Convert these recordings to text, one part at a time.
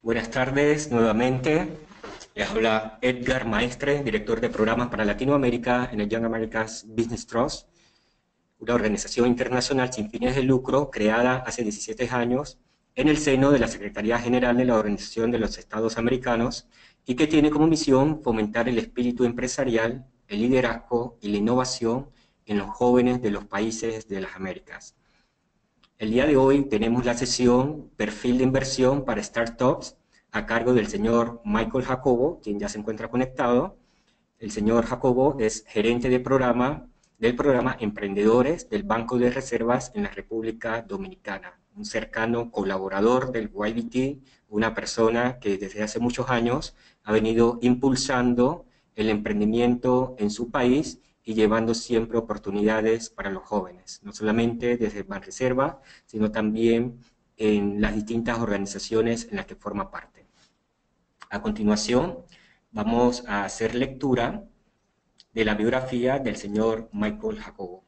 Buenas tardes nuevamente. Les habla Edgar Maestre, director de programas para Latinoamérica en el Young America's Business Trust, una organización internacional sin fines de lucro creada hace 17 años en el seno de la Secretaría General de la Organización de los Estados Americanos y que tiene como misión fomentar el espíritu empresarial, el liderazgo y la innovación en los jóvenes de los países de las Américas. El día de hoy tenemos la sesión Perfil de inversión para startups a cargo del señor Michael Jacobo, quien ya se encuentra conectado. El señor Jacobo es gerente de programa del programa Emprendedores del Banco de Reservas en la República Dominicana, un cercano colaborador del YBT, una persona que desde hace muchos años ha venido impulsando el emprendimiento en su país y llevando siempre oportunidades para los jóvenes, no solamente desde Banreserva, sino también en las distintas organizaciones en las que forma parte. A continuación, vamos a hacer lectura de la biografía del señor Michael Jacobo.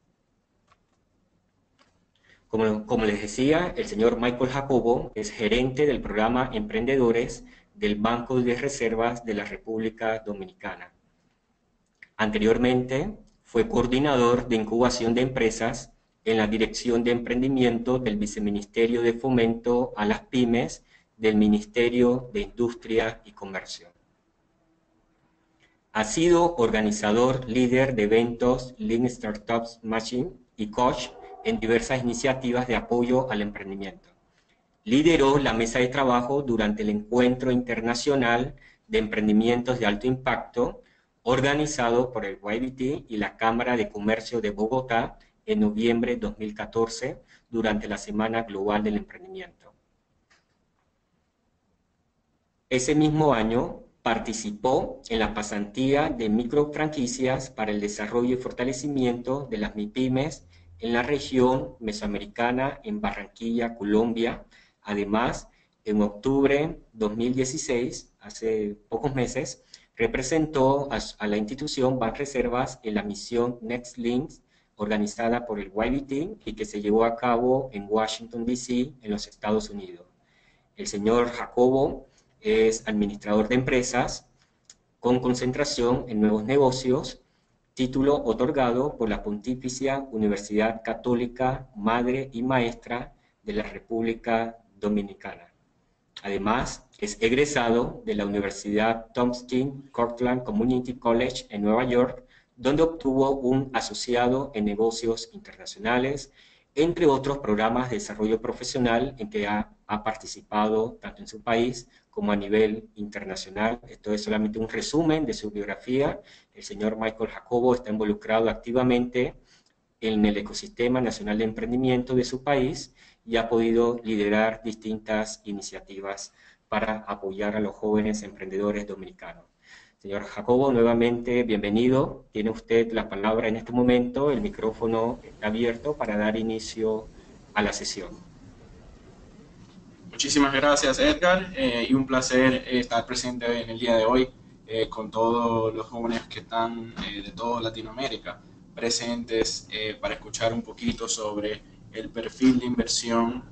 Como les decía, el señor Michael Jacobo es gerente del programa Emprendedores del Banco de Reservas de la República Dominicana. Anteriormente, fue coordinador de incubación de empresas en la Dirección de Emprendimiento del Viceministerio de Fomento a las Pymes del Ministerio de Industria y Comercio. Ha sido organizador líder de eventos Lean Startups Machine y coach en diversas iniciativas de apoyo al emprendimiento. Lideró la mesa de trabajo durante el Encuentro Internacional de Emprendimientos de Alto Impacto, organizado por el YBT y la Cámara de Comercio de Bogotá en noviembre de 2014, durante la Semana Global del Emprendimiento. Ese mismo año participó en la pasantía de microfranquicias para el desarrollo y fortalecimiento de las MIPYMES en la región mesoamericana en Barranquilla, Colombia. Además, en octubre de 2016, hace pocos meses, representó a la institución Banreservas en la misión NextLinks, organizada por el YBT y que se llevó a cabo en Washington, D.C., en los Estados Unidos. El señor Jacobo es administrador de empresas con concentración en nuevos negocios, título otorgado por la Pontificia Universidad Católica Madre y Maestra de la República Dominicana. Además, es egresado de la Universidad Tompkins Cortland Community College en Nueva York, donde obtuvo un asociado en negocios internacionales, entre otros programas de desarrollo profesional en que ha participado tanto en su país como a nivel internacional. Esto es solamente un resumen de su biografía. El señor Michael Jacobo está involucrado activamente en el ecosistema nacional de emprendimiento de su país y ha podido liderar distintas iniciativas para apoyar a los jóvenes emprendedores dominicanos. Señor Jacobo, nuevamente bienvenido. Tiene usted la palabra en este momento, el micrófono está abierto para dar inicio a la sesión. Muchísimas gracias, Edgar, y un placer estar presente en el día de hoy con todos los jóvenes que están de toda Latinoamérica presentes para escuchar un poquito sobre el perfil de inversión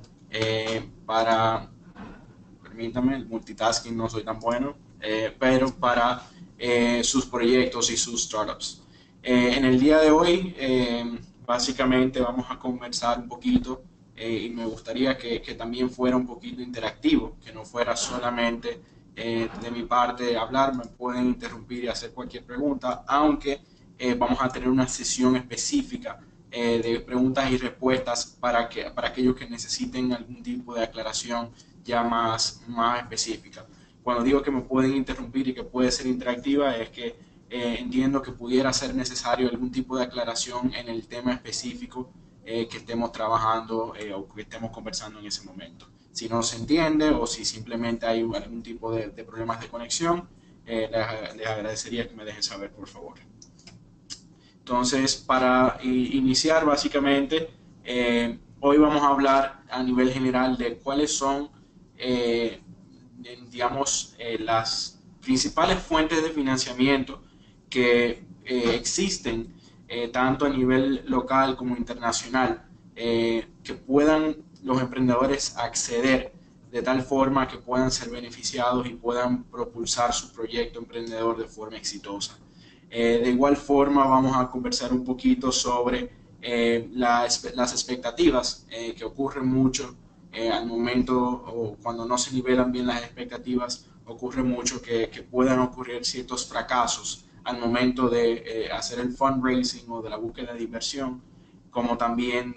permítame, el multitasking no soy tan bueno, pero para sus proyectos y sus startups. En el día de hoy, básicamente vamos a conversar un poquito y me gustaría que también fuera un poquito interactivo, que no fuera solamente de mi parte hablar, me pueden interrumpir y hacer cualquier pregunta, aunque vamos a tener una sesión específica de preguntas y respuestas para aquellos que necesiten algún tipo de aclaración ya más específica. Cuando digo que me pueden interrumpir y que puede ser interactiva es que entiendo que pudiera ser necesario algún tipo de aclaración en el tema específico que estemos trabajando o que estemos conversando en ese momento. Si no se entiende o si simplemente hay algún tipo de problemas de conexión, les agradecería que me dejen saber, por favor. Entonces, para iniciar básicamente, hoy vamos a hablar a nivel general de cuáles son, digamos, las principales fuentes de financiamiento que existen tanto a nivel local como internacional, que puedan los emprendedores acceder de tal forma que puedan ser beneficiados y puedan propulsar su proyecto emprendedor de forma exitosa. De igual forma, vamos a conversar un poquito sobre las expectativas que ocurren mucho al momento o cuando no se nivelan bien las expectativas, ocurre mucho que puedan ocurrir ciertos fracasos al momento de hacer el fundraising o de la búsqueda de inversión, como también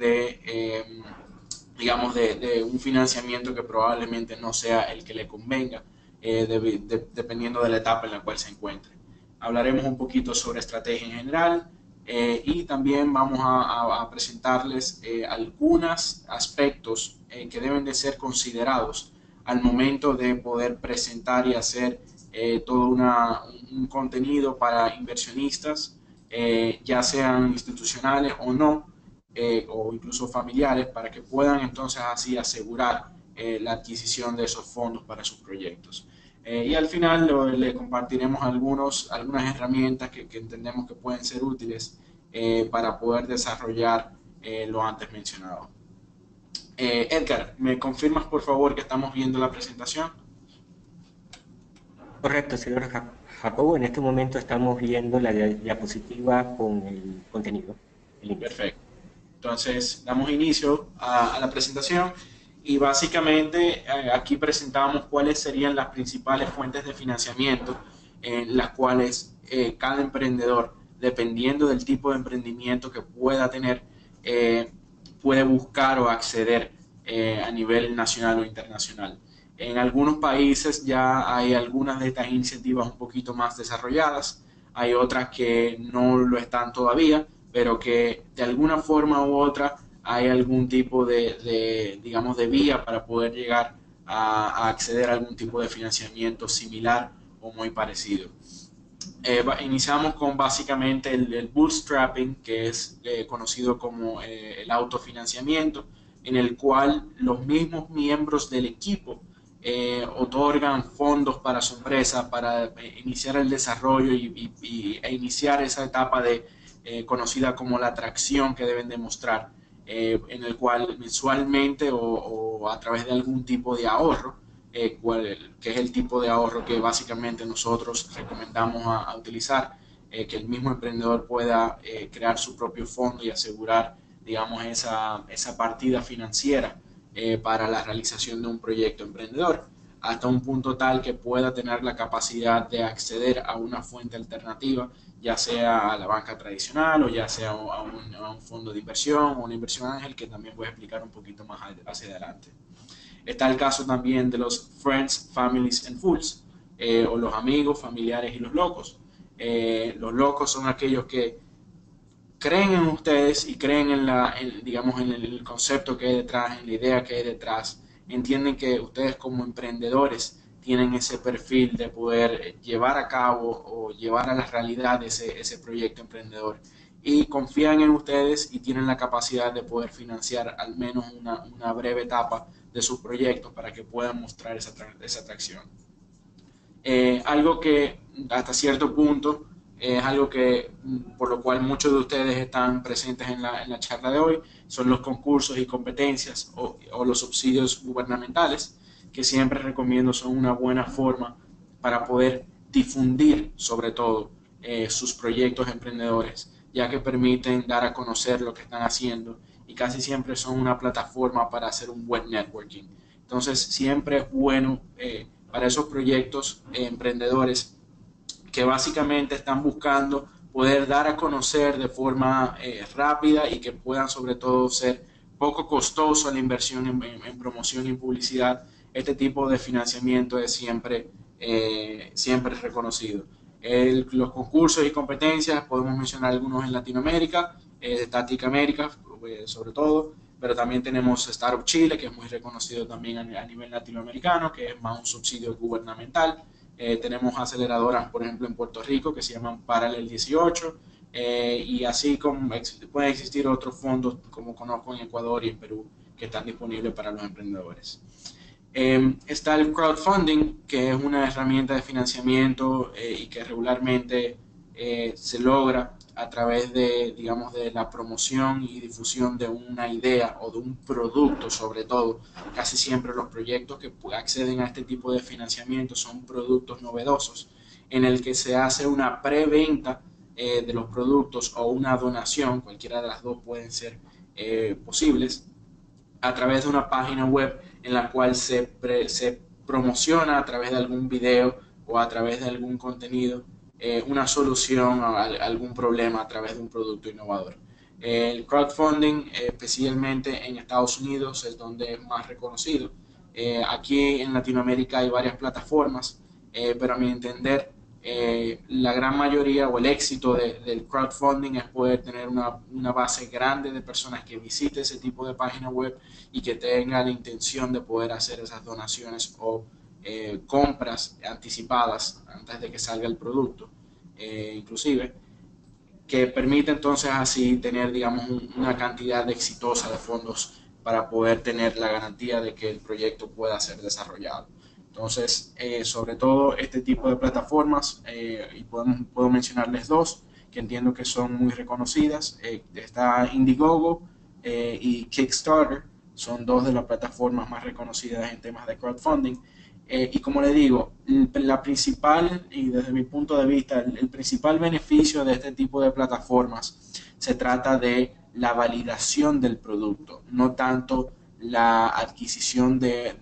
digamos, de un financiamiento que probablemente no sea el que le convenga, dependiendo de la etapa en la cual se encuentre. Hablaremos un poquito sobre estrategia en general y también vamos a presentarles algunos aspectos que deben de ser considerados al momento de poder presentar y hacer todo un contenido para inversionistas, ya sean institucionales o no, o incluso familiares, para que puedan entonces así asegurar la adquisición de esos fondos para sus proyectos. Y al final le compartiremos algunas herramientas que entendemos que pueden ser útiles para poder desarrollar lo antes mencionado. Edgar, ¿me confirmas por favor que estamos viendo la presentación? Correcto, señor Jacobo. En este momento estamos viendo la diapositiva con el contenido, el link. Perfecto. Entonces, damos inicio a la presentación y básicamente aquí presentamos cuáles serían las principales fuentes de financiamiento en las cuales cada emprendedor, dependiendo del tipo de emprendimiento que pueda tener, puede buscar o acceder a nivel nacional o internacional. En algunos países ya hay algunas de estas iniciativas un poquito más desarrolladas, hay otras que no lo están todavía, pero que de alguna forma u otra hay algún tipo digamos, de vía para poder llegar a acceder a algún tipo de financiamiento similar o muy parecido. Iniciamos con básicamente el bootstrapping, que es conocido como el autofinanciamiento, en el cual los mismos miembros del equipo otorgan fondos para su empresa para iniciar el desarrollo e iniciar esa etapa conocida como la atracción que deben demostrar, en el cual mensualmente o a través de algún tipo de ahorro, que es el tipo de ahorro que básicamente nosotros recomendamos a utilizar, que el mismo emprendedor pueda crear su propio fondo y asegurar, digamos, esa partida financiera para la realización de un proyecto emprendedor, hasta un punto tal que pueda tener la capacidad de acceder a una fuente alternativa, ya sea a la banca tradicional o ya sea a un fondo de inversión o una inversión ángel, que también voy a explicar un poquito más hacia adelante. Está el caso también de los Friends, Families and Fools, o los amigos, familiares y los locos. Los locos son aquellos que creen en ustedes y creen digamos, en el concepto que hay detrás, en la idea que hay detrás. Entienden que ustedes como emprendedores tienen ese perfil de poder llevar a cabo o llevar a la realidad ese proyecto emprendedor, y confían en ustedes y tienen la capacidad de poder financiar al menos una breve etapa de sus proyectos para que puedan mostrar esa atracción. Algo que hasta cierto punto es algo que por lo cual muchos de ustedes están presentes en la charla de hoy, son los concursos y competencias o los subsidios gubernamentales, que siempre recomiendo son una buena forma para poder difundir sobre todo sus proyectos emprendedores, ya que permiten dar a conocer lo que están haciendo y casi siempre son una plataforma para hacer un buen networking. Entonces siempre es bueno para esos proyectos emprendedores que básicamente están buscando poder dar a conocer de forma rápida y que puedan sobre todo ser poco costoso la inversión en promoción y publicidad. Este tipo de financiamiento es siempre reconocido. Los concursos y competencias, podemos mencionar algunos en Latinoamérica, Static América sobre todo, pero también tenemos Startup Chile, que es muy reconocido también a nivel latinoamericano, que es más un subsidio gubernamental. Tenemos aceleradoras, por ejemplo, en Puerto Rico, que se llaman Paralel 18, y así como pueden existir otros fondos, como conozco en Ecuador y en Perú, que están disponibles para los emprendedores. Está el crowdfunding, que es una herramienta de financiamiento y que regularmente se logra a través de, digamos, de la promoción y difusión de una idea o de un producto, sobre todo. Casi siempre los proyectos que acceden a este tipo de financiamiento son productos novedosos, en el que se hace una preventa de los productos o una donación, cualquiera de las dos pueden ser posibles, a través de una página web en la cual se promociona a través de algún video o a través de algún contenido una solución a algún problema a través de un producto innovador. El crowdfunding, especialmente en Estados Unidos, es donde es más reconocido. Aquí en Latinoamérica hay varias plataformas, pero a mi entender, la gran mayoría o el éxito del crowdfunding es poder tener una base grande de personas que visite ese tipo de página web y que tengan la intención de poder hacer esas donaciones o compras anticipadas antes de que salga el producto, inclusive, que permite entonces así tener, digamos, una cantidad exitosa de fondos para poder tener la garantía de que el proyecto pueda ser desarrollado. Entonces, sobre todo este tipo de plataformas, y puedo mencionarles dos que entiendo que son muy reconocidas. Está Indiegogo y Kickstarter, son dos de las plataformas más reconocidas en temas de crowdfunding. Y como le digo, la principal, y desde mi punto de vista, el principal beneficio de este tipo de plataformas se trata de la validación del producto, no tanto la adquisición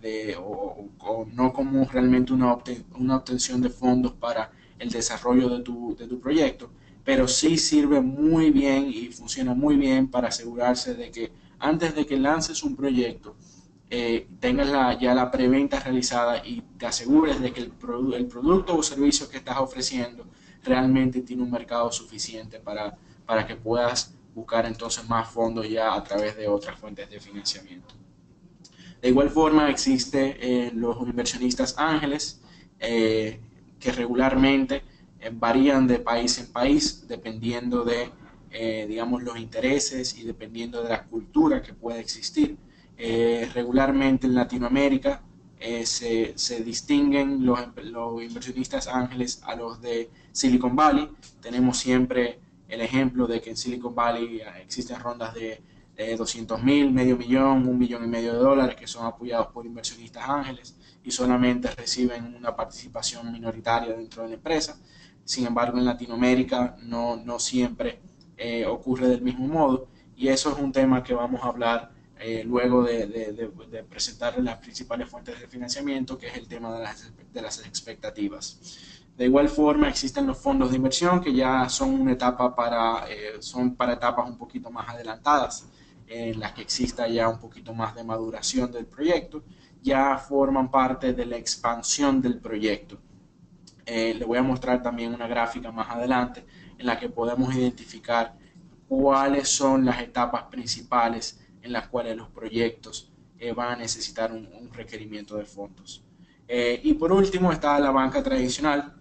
o no como realmente una obtención de fondos para el desarrollo de tu proyecto, pero sí sirve muy bien y funciona muy bien para asegurarse de que antes de que lances un proyecto, tengas ya la preventa realizada y te asegures de que el producto o servicio que estás ofreciendo realmente tiene un mercado suficiente para que puedas buscar entonces más fondos ya a través de otras fuentes de financiamiento. De igual forma existe los inversionistas ángeles, que regularmente varían de país en país dependiendo de, digamos, los intereses y dependiendo de la cultura que pueda existir. Regularmente en Latinoamérica se distinguen los inversionistas ángeles a los de Silicon Valley. Tenemos siempre el ejemplo de que en Silicon Valley existen rondas de 200.000, medio millón, $1,500,000 que son apoyados por inversionistas ángeles y solamente reciben una participación minoritaria dentro de la empresa. Sin embargo, en Latinoamérica no siempre ocurre del mismo modo, y eso es un tema que vamos a hablar luego de presentar las principales fuentes de financiamiento, que es el tema de las expectativas. De igual forma, existen los fondos de inversión que ya son una etapa son para etapas un poquito más adelantadas, en las que exista ya un poquito más de maduración del proyecto, ya forman parte de la expansión del proyecto. Le voy a mostrar también una gráfica más adelante en la que podemos identificar cuáles son las etapas principales en las cuales los proyectos van a necesitar un requerimiento de fondos. Y por último está la banca tradicional,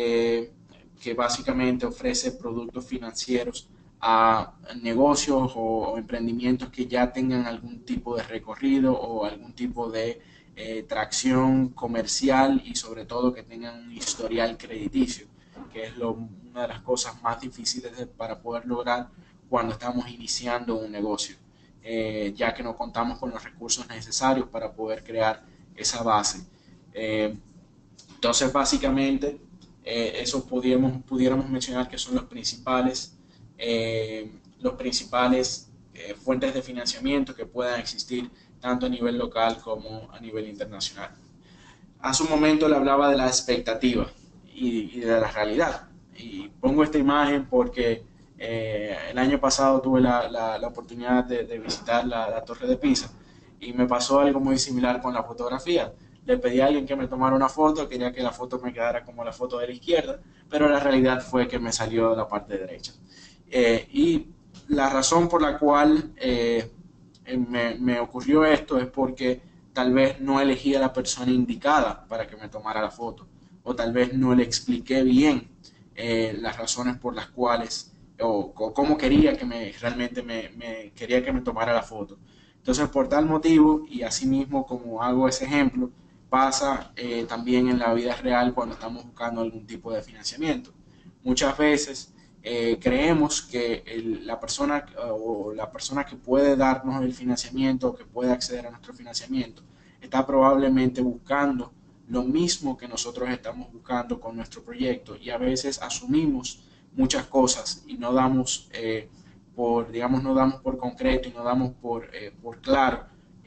que básicamente ofrece productos financieros a negocios o emprendimientos que ya tengan algún tipo de recorrido o algún tipo de tracción comercial, y sobre todo que tengan un historial crediticio, que es una de las cosas más difíciles para poder lograr cuando estamos iniciando un negocio, ya que no contamos con los recursos necesarios para poder crear esa base. Entonces, básicamente, eso pudiéramos mencionar que son los principales fuentes de financiamiento que puedan existir tanto a nivel local como a nivel internacional. Hace un momento le hablaba de la expectativa y de la realidad. Y pongo esta imagen porque el año pasado tuve la oportunidad de visitar la Torre de Pisa, y me pasó algo muy similar con la fotografía. Le pedí a alguien que me tomara una foto, quería que la foto me quedara como la foto de la izquierda, pero la realidad fue que me salió de la parte derecha. Y la razón por la cual me ocurrió esto es porque tal vez no elegí a la persona indicada para que me tomara la foto, o tal vez no le expliqué bien las razones por las cuales o cómo quería que realmente quería que me tomara la foto. Entonces, por tal motivo, y así mismo como hago ese ejemplo, pasa también en la vida real cuando estamos buscando algún tipo de financiamiento. Muchas veces creemos que la persona que puede darnos el financiamiento o que puede acceder a nuestro financiamiento está probablemente buscando lo mismo que nosotros estamos buscando con nuestro proyecto, y a veces asumimos muchas cosas y no damos no damos por concreto y no damos por claro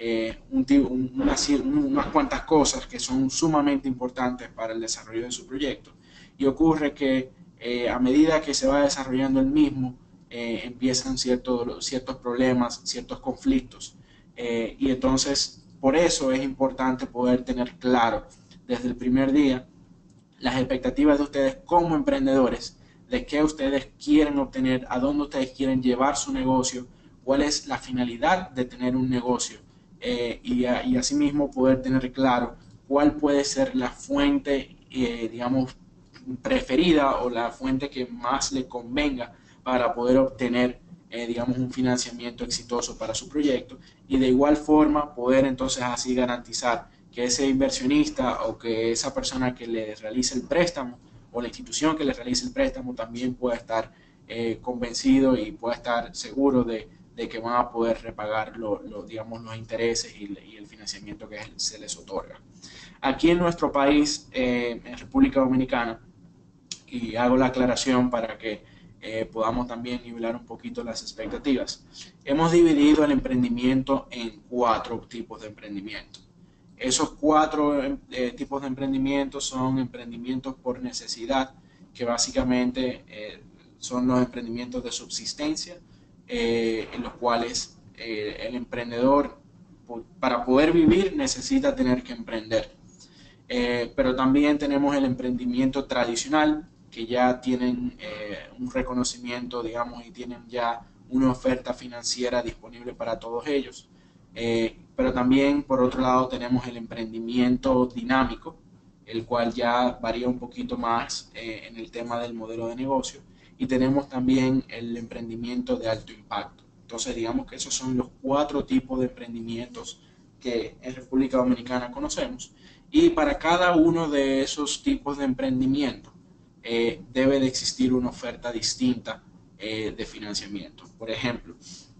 unas cuantas cosas que son sumamente importantes para el desarrollo de su proyecto. Y ocurre que a medida que se va desarrollando el mismo, empiezan ciertos problemas, ciertos conflictos. Y entonces, por eso es importante poder tener claro desde el primer día las expectativas de ustedes como emprendedores, de qué ustedes quieren obtener, a dónde ustedes quieren llevar su negocio, cuál es la finalidad de tener un negocio, y asimismo poder tener claro cuál puede ser la fuente, digamos, preferida o la fuente que más le convenga para poder obtener, digamos, un financiamiento exitoso para su proyecto, y de igual forma poder entonces así garantizar que ese inversionista o que esa persona que le realice el préstamo o la institución que le realice el préstamo también pueda estar convencido y pueda estar seguro de que van a poder repagar digamos, los intereses y el financiamiento que se les otorga. Aquí en nuestro país, en República Dominicana, y hago la aclaración para que podamos también nivelar un poquito las expectativas, hemos dividido el emprendimiento en 4 tipos de emprendimiento. Esos 4 tipos de emprendimientos son emprendimientos por necesidad, que básicamente son los emprendimientos de subsistencia, en los cuales el emprendedor, para poder vivir, necesita tener que emprender. Pero también tenemos el emprendimiento tradicional, que ya tienen un reconocimiento, digamos, y tienen ya una oferta financiera disponible para todos ellos. Pero también, por otro lado, tenemos el emprendimiento dinámico, el cual ya varía un poquito más en el tema del modelo de negocio. Y tenemos también el emprendimiento de alto impacto. Entonces, digamos que esos son los 4 tipos de emprendimientos que en República Dominicana conocemos. Y para cada uno de esos tipos de emprendimiento debe de existir una oferta distinta de financiamiento. Por ejemplo,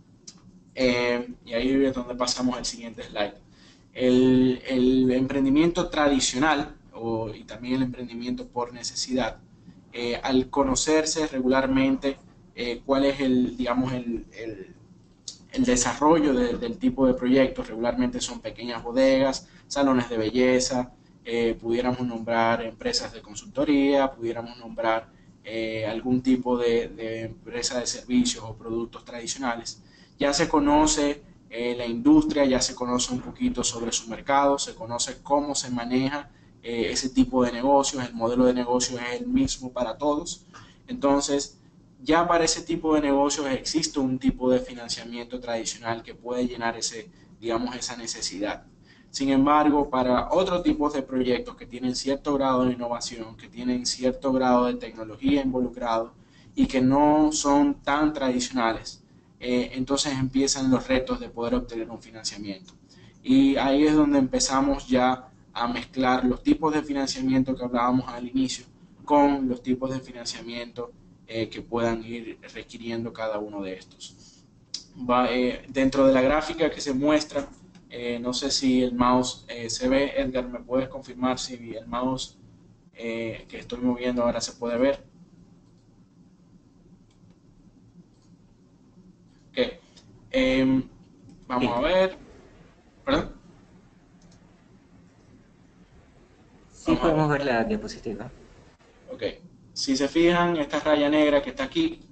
y ahí es donde pasamos al siguiente slide. El emprendimiento tradicional y también el emprendimiento por necesidad, al conocerse regularmente cuál es digamos, el desarrollo del tipo de proyectos, regularmente son pequeñas bodegas, salones de belleza, pudiéramos nombrar empresas de consultoría, pudiéramos nombrar algún tipo de empresa de servicios o productos tradicionales. Ya se conoce la industria, ya se conoce un poquito sobre su mercado, se conoce cómo se maneja ese tipo de negocios, el modelo de negocio es el mismo para todos. Entonces, ya para ese tipo de negocios existe un tipo de financiamiento tradicional que puede llenar digamos, esa necesidad. Sin embargo, para otros tipos de proyectos que tienen cierto grado de innovación, que tienen cierto grado de tecnología involucrado y que no son tan tradicionales, entonces empiezan los retos de poder obtener un financiamiento. Y ahí es donde empezamos ya a mezclar los tipos de financiamiento que hablábamos al inicio con los tipos de financiamiento que puedan ir requiriendo cada uno de estos. Dentro de la gráfica que se muestra, no sé si el mouse se ve. Edgar, ¿me puedes confirmar si el mouse que estoy moviendo ahora se puede ver? Ok. Vamos Sí, a ver. ¿Perdón? sí Vamos a ver. podemos ver la diapositiva. Ok. Si se fijan, esta raya negra que está aquí,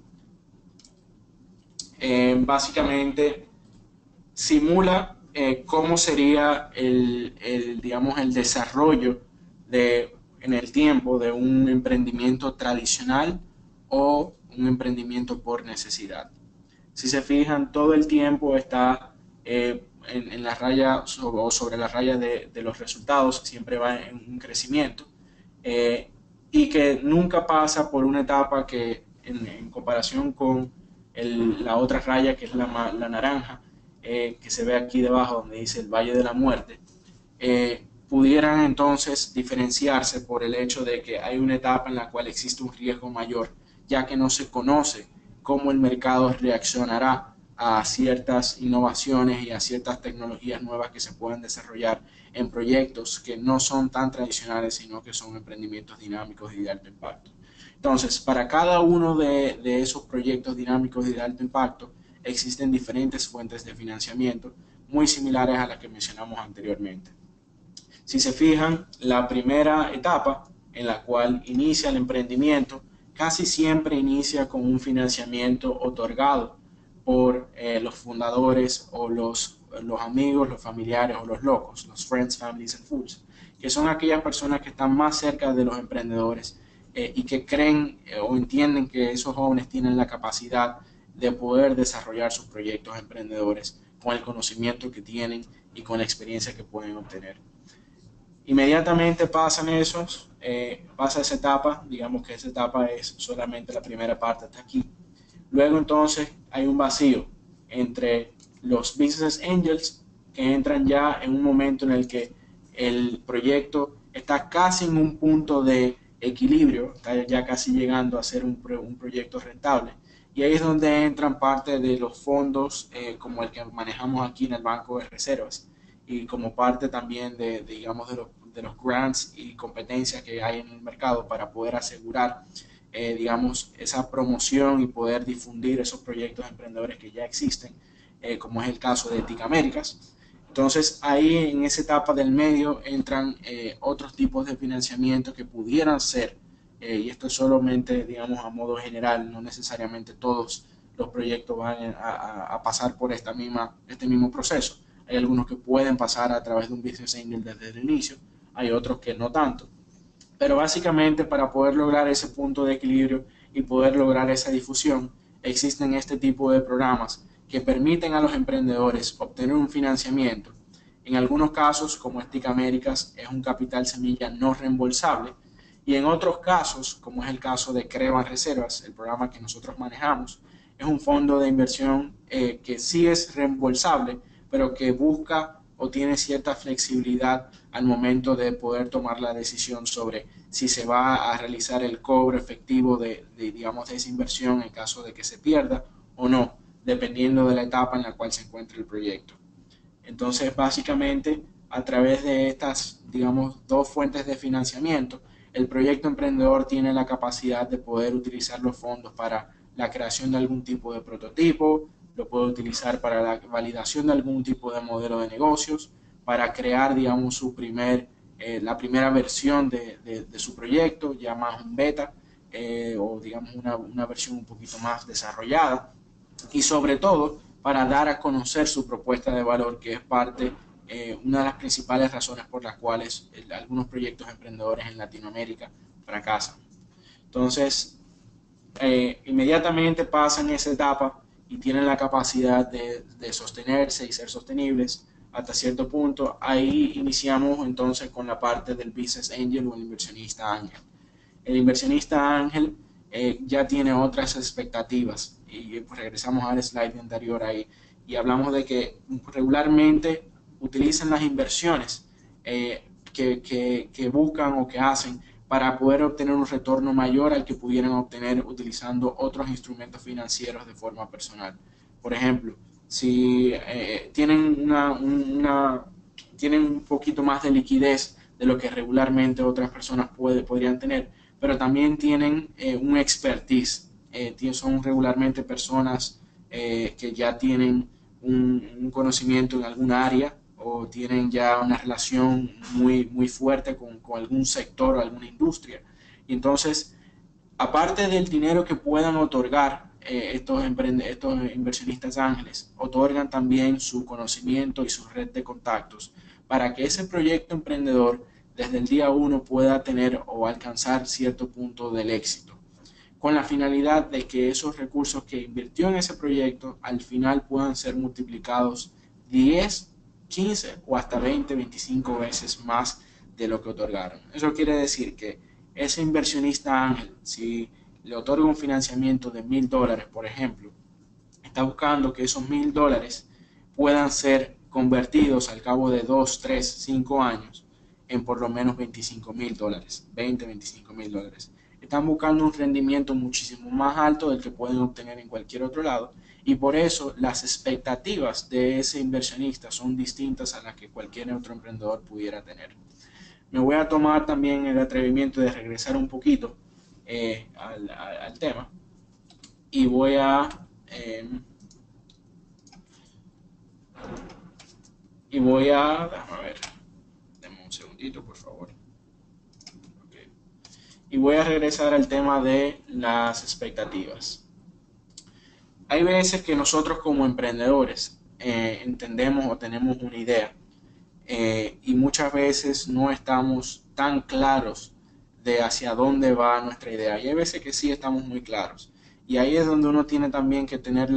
básicamente simula cómo sería digamos, el desarrollo en el tiempo de un emprendimiento tradicional o un emprendimiento por necesidad. Si se fijan, todo el tiempo está en la raya o sobre la raya de los resultados, siempre va en un crecimiento, eh, y que nunca pasa por una etapa que en comparación con la otra raya, que es la naranja, que se ve aquí debajo donde dice el Valle de la Muerte, pudieran entonces diferenciarse por el hecho de que hay una etapa en la cual existe un riesgo mayor, ya que no se conoce cómo el mercado reaccionará a ciertas innovaciones y a ciertas tecnologías nuevas que se pueden desarrollar en proyectos que no son tan tradicionales, sino que son emprendimientos dinámicos y de alto impacto. Entonces, para cada uno de esos proyectos dinámicos y de alto impacto, existen diferentes fuentes de financiamiento muy similares a las que mencionamos anteriormente. Si se fijan, la primera etapa en la cual inicia el emprendimiento casi siempre inicia con un financiamiento otorgado por los fundadores o los amigos, los familiares o los locos, los friends, families and fools, que son aquellas personas que están más cerca de los emprendedores y que creen o entienden que esos jóvenes tienen la capacidad de poder desarrollar sus proyectos emprendedores con el conocimiento que tienen y con la experiencia que pueden obtener. Inmediatamente pasa esa etapa, digamos que esa etapa es solamente la primera parte hasta aquí. Luego entonces hay un vacío entre los business angels que entran ya en un momento en el que el proyecto está casi en un punto de equilibrio, está ya casi llegando a ser un proyecto rentable. Y ahí es donde entran parte de los fondos como el que manejamos aquí en el Banco de Reservas y como parte también digamos, de los grants y competencias que hay en el mercado para poder asegurar, digamos, esa promoción y poder difundir esos proyectos emprendedores que ya existen, como es el caso de TIC Américas. Entonces, ahí en esa etapa del medio entran otros tipos de financiamiento que pudieran ser, y esto es solamente, digamos, a modo general, no necesariamente todos los proyectos van a pasar por este mismo proceso. Hay algunos que pueden pasar a través de un business angel desde el inicio, hay otros que no tanto. Pero básicamente para poder lograr ese punto de equilibrio y poder lograr esa difusión, existen este tipo de programas que permiten a los emprendedores obtener un financiamiento. En algunos casos, como TIC Américas, es un capital semilla no reembolsable. Y en otros casos, como es el caso de Creo Reservas, el programa que nosotros manejamos, es un fondo de inversión que sí es reembolsable, pero que busca o tiene cierta flexibilidad al momento de poder tomar la decisión sobre si se va a realizar el cobro efectivo digamos, de esa inversión en caso de que se pierda o no, dependiendo de la etapa en la cual se encuentre el proyecto. Entonces, básicamente, a través de estas, digamos, dos fuentes de financiamiento, el proyecto emprendedor tiene la capacidad de poder utilizar los fondos para la creación de algún tipo de prototipo, lo puede utilizar para la validación de algún tipo de modelo de negocios, para crear, digamos, la primera versión de su proyecto, ya más un beta, o digamos una versión un poquito más desarrollada, y sobre todo para dar a conocer su propuesta de valor, que es una de las principales razones por las cuales algunos proyectos emprendedores en Latinoamérica fracasan. Entonces, inmediatamente pasan esa etapa y tienen la capacidad de sostenerse y ser sostenibles hasta cierto punto. Ahí iniciamos entonces con la parte del business angel o el inversionista ángel. El inversionista ángel ya tiene otras expectativas y pues regresamos al slide anterior ahí y hablamos de que regularmente utilizan las inversiones que buscan o que hacen para poder obtener un retorno mayor al que pudieran obtener utilizando otros instrumentos financieros de forma personal. Por ejemplo, si tienen un poquito más de liquidez de lo que regularmente otras personas podrían tener, pero también tienen un expertise, son regularmente personas que ya tienen un conocimiento en algún área o tienen ya una relación muy fuerte con algún sector o alguna industria. Y entonces, aparte del dinero que puedan otorgar estos inversionistas ángeles, otorgan también su conocimiento y su red de contactos para que ese proyecto emprendedor desde el día uno pueda tener o alcanzar cierto punto del éxito, con la finalidad de que esos recursos que invirtió en ese proyecto al final puedan ser multiplicados 10, 15 o hasta 20, 25 veces más de lo que otorgaron. Eso quiere decir que ese inversionista ángel, si le otorga un financiamiento de $1,000, por ejemplo, está buscando que esos $1,000 puedan ser convertidos al cabo de 2, 3, 5 años en por lo menos $25,000, $20, $25,000. están buscando un rendimiento muchísimo más alto del que pueden obtener en cualquier otro lado, y por eso las expectativas de ese inversionista son distintas a las que cualquier otro emprendedor pudiera tener. Me voy a tomar también el atrevimiento de regresar un poquito al tema y voy a déjame ver, denme un segundito por favor. Okay. Y voy a regresar al tema de las expectativas. Hay veces que nosotros como emprendedores entendemos o tenemos una idea y muchas veces no estamos tan claros de hacia dónde va nuestra idea. Y hay veces que sí estamos muy claros. Y ahí es donde uno tiene también que tener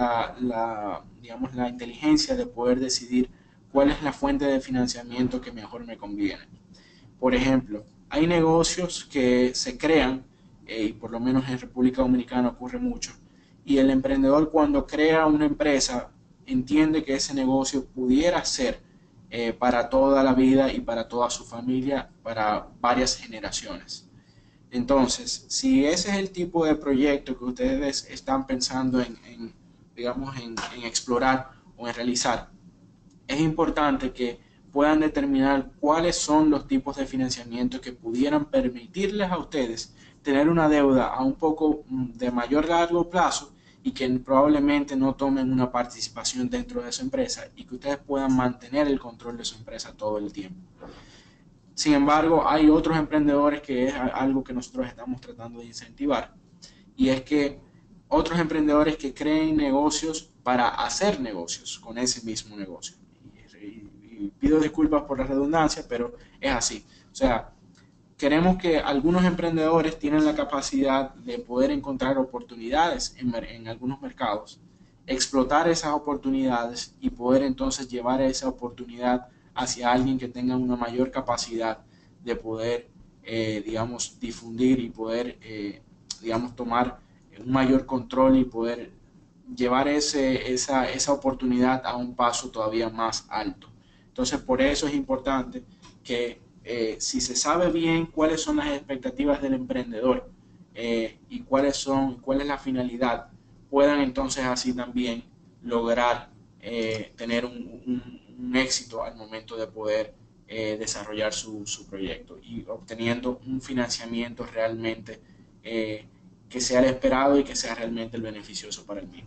digamos, la inteligencia de poder decidir cuál es la fuente de financiamiento que mejor me conviene. Por ejemplo, hay negocios que se crean, y por lo menos en República Dominicana ocurre mucho, y el emprendedor cuando crea una empresa entiende que ese negocio pudiera ser para toda la vida y para toda su familia, para varias generaciones. Entonces, si ese es el tipo de proyecto que ustedes están pensando digamos, en explorar o en realizar, es importante que puedan determinar cuáles son los tipos de financiamiento que pudieran permitirles a ustedes tener una deuda a un poco de mayor largo plazo y que probablemente no tomen una participación dentro de su empresa y que ustedes puedan mantener el control de su empresa todo el tiempo. Sin embargo, hay otros emprendedores que es algo que nosotros estamos tratando de incentivar, y es que otros emprendedores que creen negocios para hacer negocios con ese mismo negocio. Y pido disculpas por la redundancia, pero es así. O sea, queremos que algunos emprendedores tienen la capacidad de poder encontrar oportunidades en algunos mercados, explotar esas oportunidades y poder entonces llevar esa oportunidad hacia alguien que tenga una mayor capacidad de poder, digamos, difundir y poder, digamos, tomar un mayor control y poder llevar esa oportunidad a un paso todavía más alto. Entonces, por eso es importante que si se sabe bien cuáles son las expectativas del emprendedor y cuál es la finalidad, puedan entonces así también lograr tener un éxito al momento de poder desarrollar su proyecto y obteniendo un financiamiento realmente que sea el esperado y que sea realmente el beneficioso para el mismo.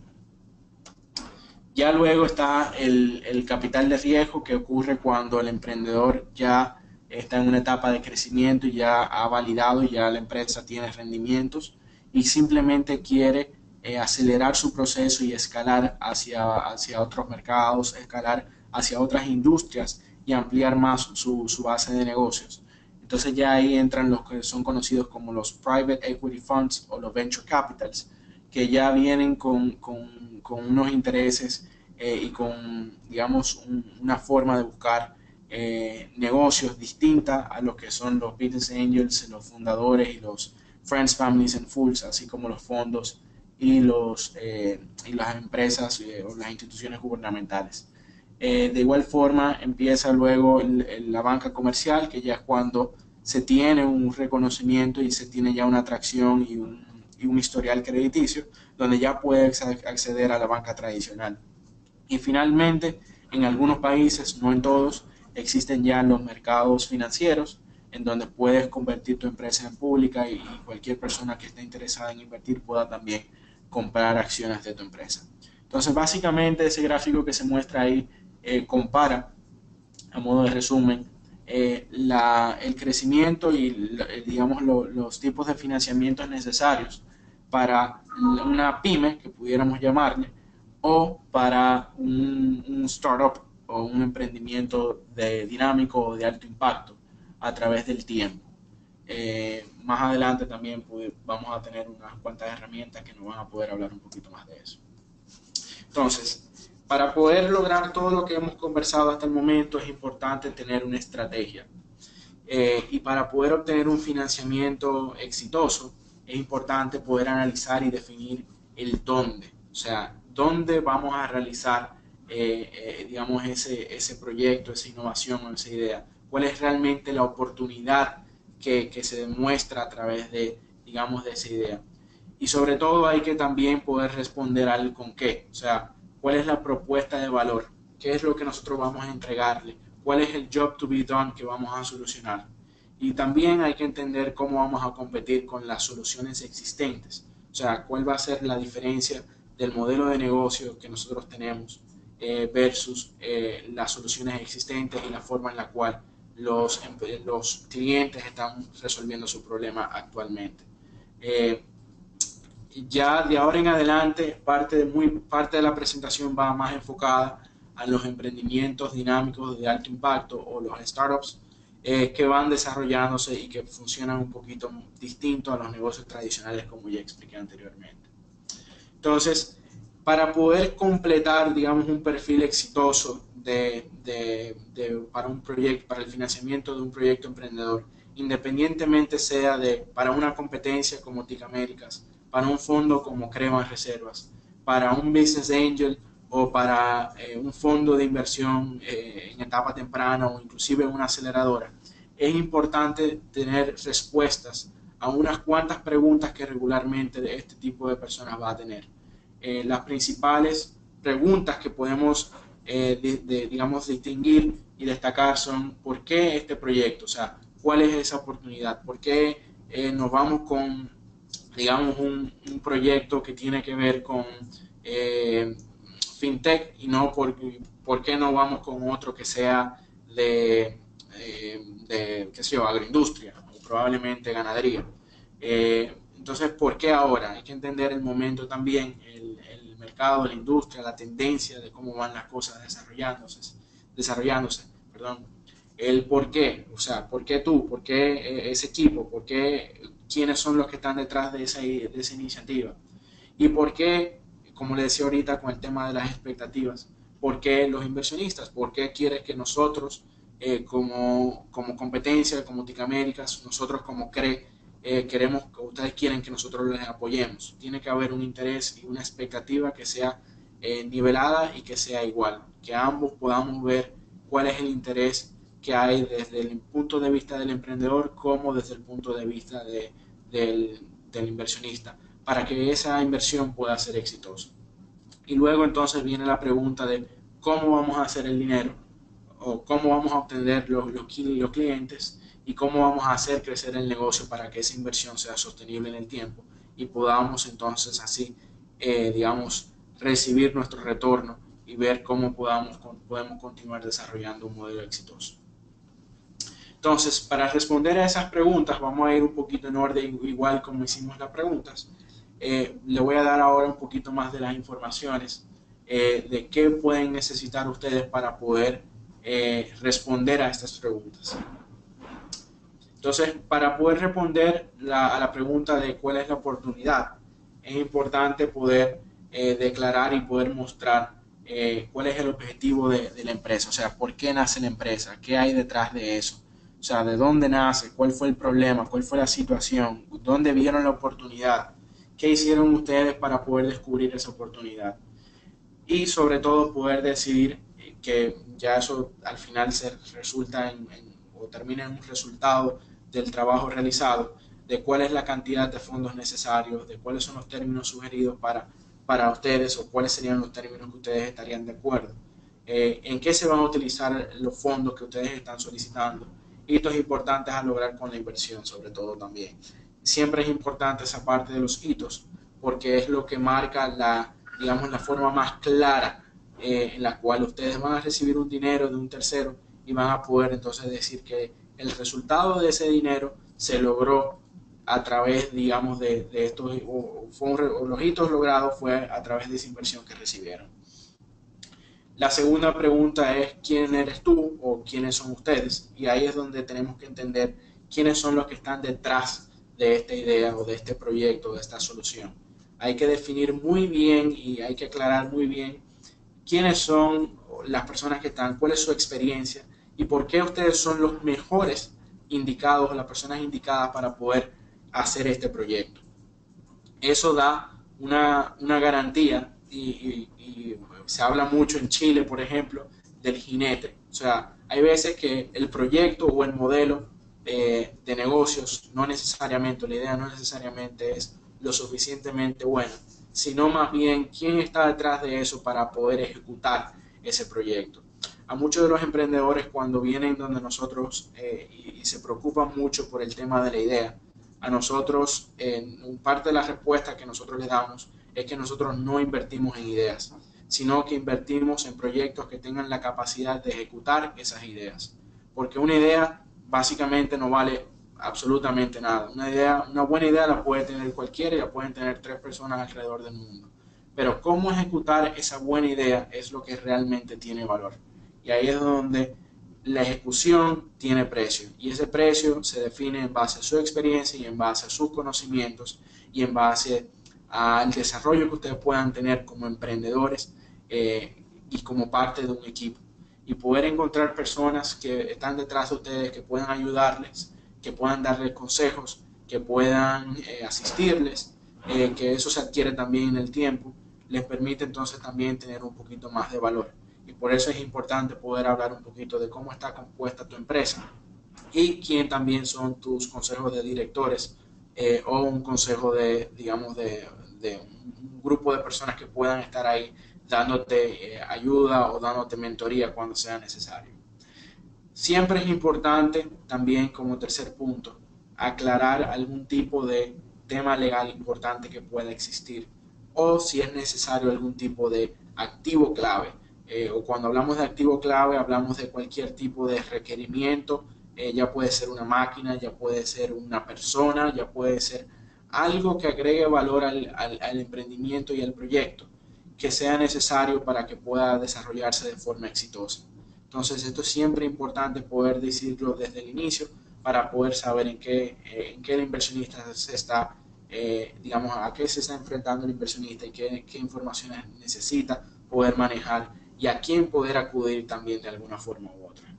Ya luego está el capital de riesgo, que ocurre cuando el emprendedor ya está en una etapa de crecimiento y ya ha validado y ya la empresa tiene rendimientos y simplemente quiere acelerar su proceso y escalar hacia otros mercados, escalar hacia otras industrias y ampliar más su base de negocios. Entonces ya ahí entran los que son conocidos como los Private Equity Funds o los Venture Capitals, que ya vienen con unos intereses y con, digamos, una forma de buscar negocios distinta a lo que son los business angels, los fundadores y los friends, families and fools, así como los fondos y las empresas o las instituciones gubernamentales. De igual forma empieza luego la banca comercial, que ya es cuando se tiene un reconocimiento y se tiene ya una atracción y un historial crediticio, donde ya puede acceder a la banca tradicional. Y finalmente, en algunos países, no en todos, existen ya los mercados financieros, en donde puedes convertir tu empresa en pública y cualquier persona que esté interesada en invertir pueda también comprar acciones de tu empresa. Entonces, básicamente, ese gráfico que se muestra ahí compara, a modo de resumen, el crecimiento y digamos los tipos de financiamientos necesarios para una pyme, que pudiéramos llamarle, o para un startup o un emprendimiento dinámico o de alto impacto a través del tiempo. Más adelante también vamos a tener unas cuantas herramientas que nos van a poder hablar un poquito más de eso. Entonces, para poder lograr todo lo que hemos conversado hasta el momento es importante tener una estrategia. Y para poder obtener un financiamiento exitoso es importante poder analizar y definir el dónde. O sea, dónde vamos a realizar, digamos, ese proyecto, esa innovación o esa idea. ¿Cuál es realmente la oportunidad que se demuestra a través de digamos, de esa idea. Y sobre todo hay que también poder responder al con qué, o sea, cuál es la propuesta de valor, qué es lo que nosotros vamos a entregarle, cuál es el job to be done que vamos a solucionar. Y también hay que entender cómo vamos a competir con las soluciones existentes, o sea, cuál va a ser la diferencia del modelo de negocio que nosotros tenemos versus las soluciones existentes y la forma en la cual los clientes están resolviendo su problema actualmente. Eh, ya de ahora en adelante, parte de la presentación va más enfocada a los emprendimientos dinámicos de alto impacto o los startups que van desarrollándose y que funcionan un poquito distinto a los negocios tradicionales, como ya expliqué anteriormente. Entonces, para poder completar, digamos, un perfil exitoso para un proyecto, para el financiamiento de un proyecto emprendedor, independientemente sea para una competencia como TIC Américas, para un fondo como Cremas Reservas, para un business angel o para un fondo de inversión en etapa temprana o inclusive una aceleradora, es importante tener respuestas a unas cuantas preguntas que regularmente este tipo de personas va a tener. Las principales preguntas que podemos, digamos, distinguir y destacar son ¿por qué este proyecto? O sea, ¿cuál es esa oportunidad? ¿Por qué nos vamos con, digamos, un proyecto que tiene que ver con fintech y no por qué no vamos con otro que sea qué sé yo, agroindustria o probablemente ganadería? Entonces, ¿por qué ahora? Hay que entender el momento también, el mercado, la industria, la tendencia de cómo van las cosas desarrollándose, perdón. El por qué, o sea, ¿por qué tú? ¿Por qué ese equipo? ¿Por qué quiénes son los que están detrás de esa iniciativa? ¿Y por qué, como le decía ahorita con el tema de las expectativas, por qué los inversionistas? ¿Por qué quieres que nosotros, como competencia, como TIC Américas, nosotros como CRE, ustedes quieren que nosotros les apoyemos? Tiene que haber un interés y una expectativa que sea nivelada y que sea igual, que ambos podamos ver cuál es el interés que hay desde el punto de vista del emprendedor como desde el punto de vista del inversionista, para que esa inversión pueda ser exitosa. Y luego entonces viene la pregunta de cómo vamos a hacer el dinero o cómo vamos a obtener los clientes y cómo vamos a hacer crecer el negocio para que esa inversión sea sostenible en el tiempo y podamos entonces así, digamos, recibir nuestro retorno y ver cómo podemos continuar desarrollando un modelo exitoso. Entonces, para responder a esas preguntas, vamos a ir un poquito en orden, igual como hicimos las preguntas. Le voy a dar ahora un poquito más de las informaciones de qué pueden necesitar ustedes para poder responder a estas preguntas. Entonces, para poder responder a la pregunta de cuál es la oportunidad, es importante poder declarar y poder mostrar cuál es el objetivo de la empresa, o sea, por qué nace la empresa, qué hay detrás de eso. O sea, de dónde nace, cuál fue el problema, cuál fue la situación, dónde vieron la oportunidad, qué hicieron ustedes para poder descubrir esa oportunidad. Y sobre todo poder decidir que ya eso al final resulta o termina en un resultado del trabajo realizado, de cuál es la cantidad de fondos necesarios, de cuáles son los términos sugeridos para ustedes o cuáles serían los términos que ustedes estarían de acuerdo. En qué se van a utilizar los fondos que ustedes están solicitando. Hitos importantes a lograr con la inversión, sobre todo también. Siempre es importante esa parte de los hitos, porque es lo que marca digamos, la forma más clara en la cual ustedes van a recibir un dinero de un tercero y van a poder entonces decir que el resultado de ese dinero se logró a través, digamos, de estos, o los hitos logrados fue a través de esa inversión que recibieron. La segunda pregunta es ¿quién eres tú o quiénes son ustedes? Y ahí es donde tenemos que entender quiénes son los que están detrás de esta idea o de este proyecto, de esta solución. Hay que definir muy bien y hay que aclarar muy bien quiénes son las personas que están, cuál es su experiencia y por qué ustedes son los mejores indicados o las personas indicadas para poder hacer este proyecto. Eso da una garantía y se habla mucho en Chile, por ejemplo, del jinete. O sea, hay veces que el proyecto o el modelo de negocios no necesariamente, la idea no necesariamente es lo suficientemente buena, sino más bien quién está detrás de eso para poder ejecutar ese proyecto. A muchos de los emprendedores cuando vienen donde nosotros y se preocupan mucho por el tema de la idea, a nosotros parte de la respuesta que nosotros les damos es que nosotros no invertimos en ideas, sino que invertimos en proyectos que tengan la capacidad de ejecutar esas ideas. Porque una idea básicamente no vale absolutamente nada. Una buena idea la puede tener cualquiera y la pueden tener 3 personas alrededor del mundo. Pero cómo ejecutar esa buena idea es lo que realmente tiene valor. Y ahí es donde la ejecución tiene precio. Y ese precio se define en base a su experiencia y en base a sus conocimientos y en base al desarrollo que ustedes puedan tener como emprendedores y como parte de un equipo. Y poder encontrar personas que están detrás de ustedes, que puedan ayudarles, que puedan darles consejos, que puedan asistirles, que eso se adquiere también en el tiempo, les permite entonces también tener un poquito más de valor. Y por eso es importante poder hablar un poquito de cómo está compuesta tu empresa y quién también son tus consejos de directores o un consejo digamos, de un grupo de personas que puedan estar ahí dándote ayuda o dándote mentoría cuando sea necesario. Siempre es importante también como tercer punto aclarar algún tipo de tema legal importante que pueda existir o si es necesario algún tipo de activo clave. O cuando hablamos de activo clave hablamos de cualquier tipo de requerimiento, ya puede ser una máquina, ya puede ser una persona, ya puede ser algo que agregue valor al emprendimiento y al proyecto que sea necesario para que pueda desarrollarse de forma exitosa. Entonces, esto es siempre importante poder decirlo desde el inicio para poder saber en qué el inversionista se está, digamos, a qué se está enfrentando el inversionista y qué informaciones necesita poder manejar y a quién poder acudir también de alguna forma u otra.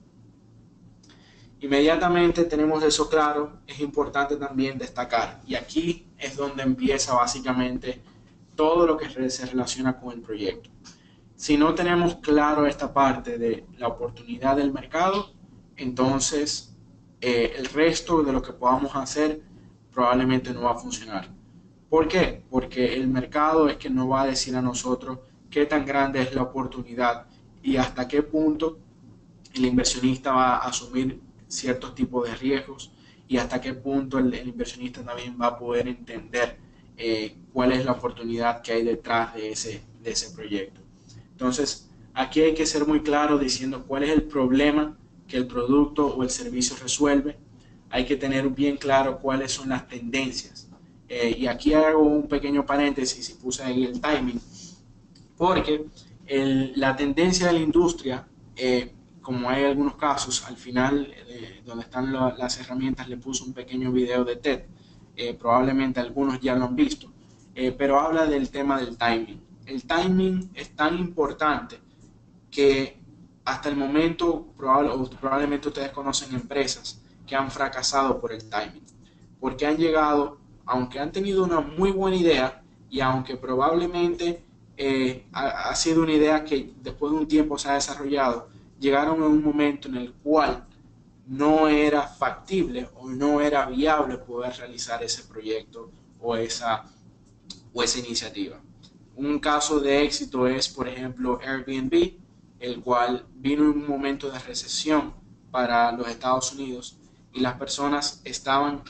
Inmediatamente tenemos eso claro, es importante también destacar, y aquí es donde empieza básicamente todo lo que se relaciona con el proyecto. Si no tenemos claro esta parte de la oportunidad del mercado, entonces el resto de lo que podamos hacer probablemente no va a funcionar. ¿Por qué? Porque el mercado es que nos va a decir a nosotros qué tan grande es la oportunidad y hasta qué punto el inversionista va a asumir ciertos tipos de riesgos y hasta qué punto el inversionista también va a poder entender cuál es la oportunidad que hay detrás de ese proyecto. Entonces, aquí hay que ser muy claro diciendo cuál es el problema que el producto o el servicio resuelve. Hay que tener bien claro cuáles son las tendencias. Y aquí hago un pequeño paréntesis y puse ahí el timing, porque la tendencia de la industria, como hay algunos casos, al final, donde están las herramientas, le puse un pequeño video de TED, probablemente algunos ya lo han visto, pero habla del tema del timing. El timing es tan importante que hasta el momento, probablemente ustedes conocen empresas que han fracasado por el timing, porque han llegado, aunque han tenido una muy buena idea y aunque probablemente ha sido una idea que después de un tiempo se ha desarrollado, llegaron a un momento en el cual no era factible o no era viable poder realizar ese proyecto o esa iniciativa. Un caso de éxito es, por ejemplo, Airbnb, el cual vino en un momento de recesión para los Estados Unidos y las personas estaban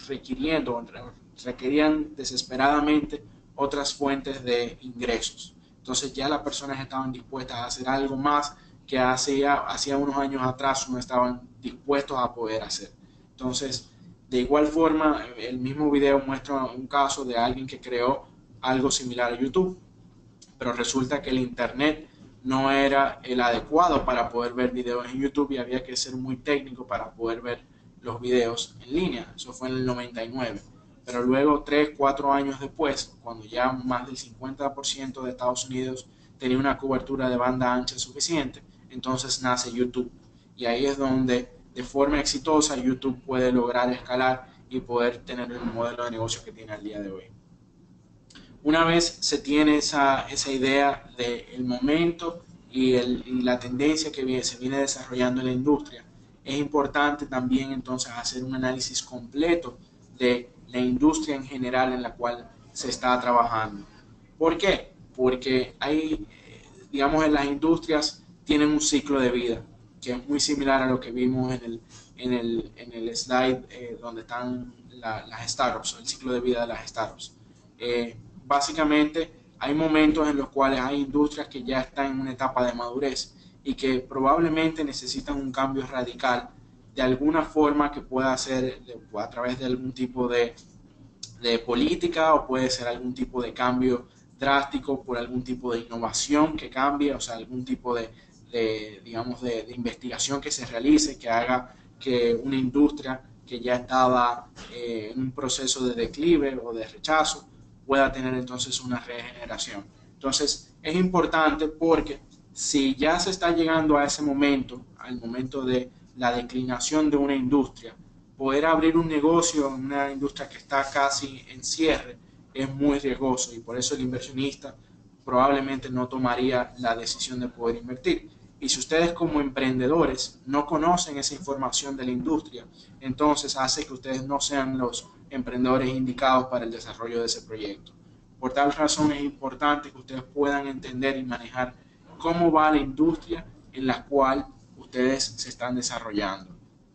requerían desesperadamente otras fuentes de ingresos. Entonces ya las personas estaban dispuestas a hacer algo más que hacía unos años atrás no estaban dispuestos a poder hacer. Entonces, de igual forma, el mismo video muestra un caso de alguien que creó algo similar a YouTube, pero resulta que el internet no era el adecuado para poder ver videos en YouTube y había que ser muy técnico para poder ver los videos en línea. Eso fue en el 99. Pero luego, 3, 4 años después, cuando ya más del 50% de Estados Unidos tenía una cobertura de banda ancha suficiente, entonces nace YouTube. Y ahí es donde, de forma exitosa, YouTube puede lograr escalar y poder tener el modelo de negocio que tiene al día de hoy. Una vez se tiene esa idea del momento y la tendencia que se viene desarrollando en la industria, es importante también entonces hacer un análisis completo de la industria en general en la cual se está trabajando. ¿Por qué? Porque hay, digamos, en las industrias tienen un ciclo de vida que es muy similar a lo que vimos en el slide donde están las startups, el ciclo de vida de las startups. Básicamente hay momentos en los cuales hay industrias que ya están en una etapa de madurez y que probablemente necesitan un cambio radical de alguna forma que pueda ser a través de algún tipo de política o puede ser algún tipo de cambio drástico por algún tipo de innovación que cambie, o sea, algún tipo digamos, de investigación que se realice, que haga que una industria que ya estaba en un proceso de declive o de rechazo pueda tener entonces una regeneración. Entonces, es importante porque si ya se está llegando a ese momento, al momento de la declinación de una industria, poder abrir un negocio en una industria que está casi en cierre es muy riesgoso y por eso el inversionista probablemente no tomaría la decisión de poder invertir. Y si ustedes como emprendedores no conocen esa información de la industria, entonces hace que ustedes no sean los emprendedores indicados para el desarrollo de ese proyecto. Por tal razón es importante que ustedes puedan entender y manejar cómo va la industria en la cual ustedes se están desarrollando.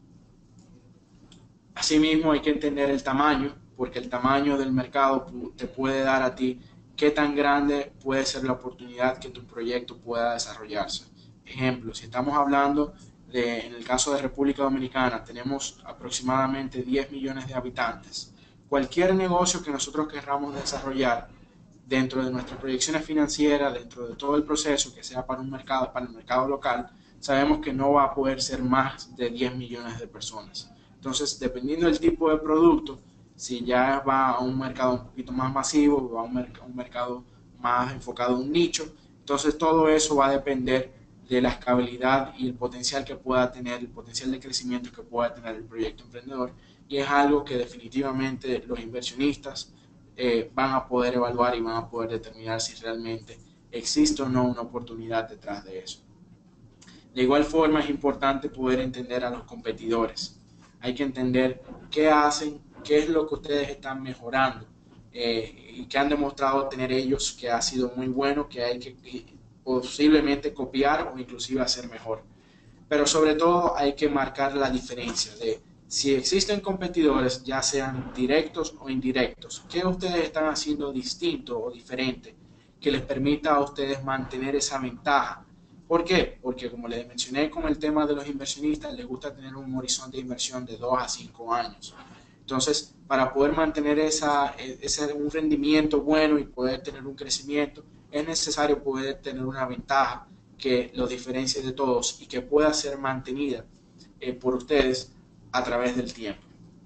Asimismo, hay que entender el tamaño, porque el tamaño del mercado te puede dar a ti qué tan grande puede ser la oportunidad que tu proyecto pueda desarrollarse. Ejemplo, si estamos hablando en el caso de República Dominicana, tenemos aproximadamente 10 millones de habitantes. Cualquier negocio que nosotros queramos desarrollar dentro de nuestras proyecciones financieras, dentro de todo el proceso que sea para para el mercado local, sabemos que no va a poder ser más de 10 millones de personas. Entonces, dependiendo del tipo de producto, si ya va a un mercado un poquito más masivo, va a un mercado más enfocado en un nicho, entonces todo eso va a depender de la escalabilidad y el potencial que pueda tener, el potencial de crecimiento que pueda tener el proyecto emprendedor. Y es algo que definitivamente los inversionistas van a poder evaluar y van a poder determinar si realmente existe o no una oportunidad detrás de eso. De igual forma es importante poder entender a los competidores. Hay que entender qué hacen, qué es lo que ustedes están mejorando y que han demostrado tener ellos que ha sido muy bueno, que hay que posiblemente copiar o inclusive hacer mejor. Pero sobre todo hay que marcar la diferencia de si existen competidores, ya sean directos o indirectos, ¿qué ustedes están haciendo distinto o diferente que les permita a ustedes mantener esa ventaja? ¿Por qué? Porque como les mencioné con el tema de los inversionistas, les gusta tener un horizonte de inversión de 2 a 5 años. Entonces, para poder mantener un rendimiento bueno y poder tener un crecimiento, es necesario poder tener una ventaja que los diferencie de todos y que pueda ser mantenida por ustedes a través del tiempo.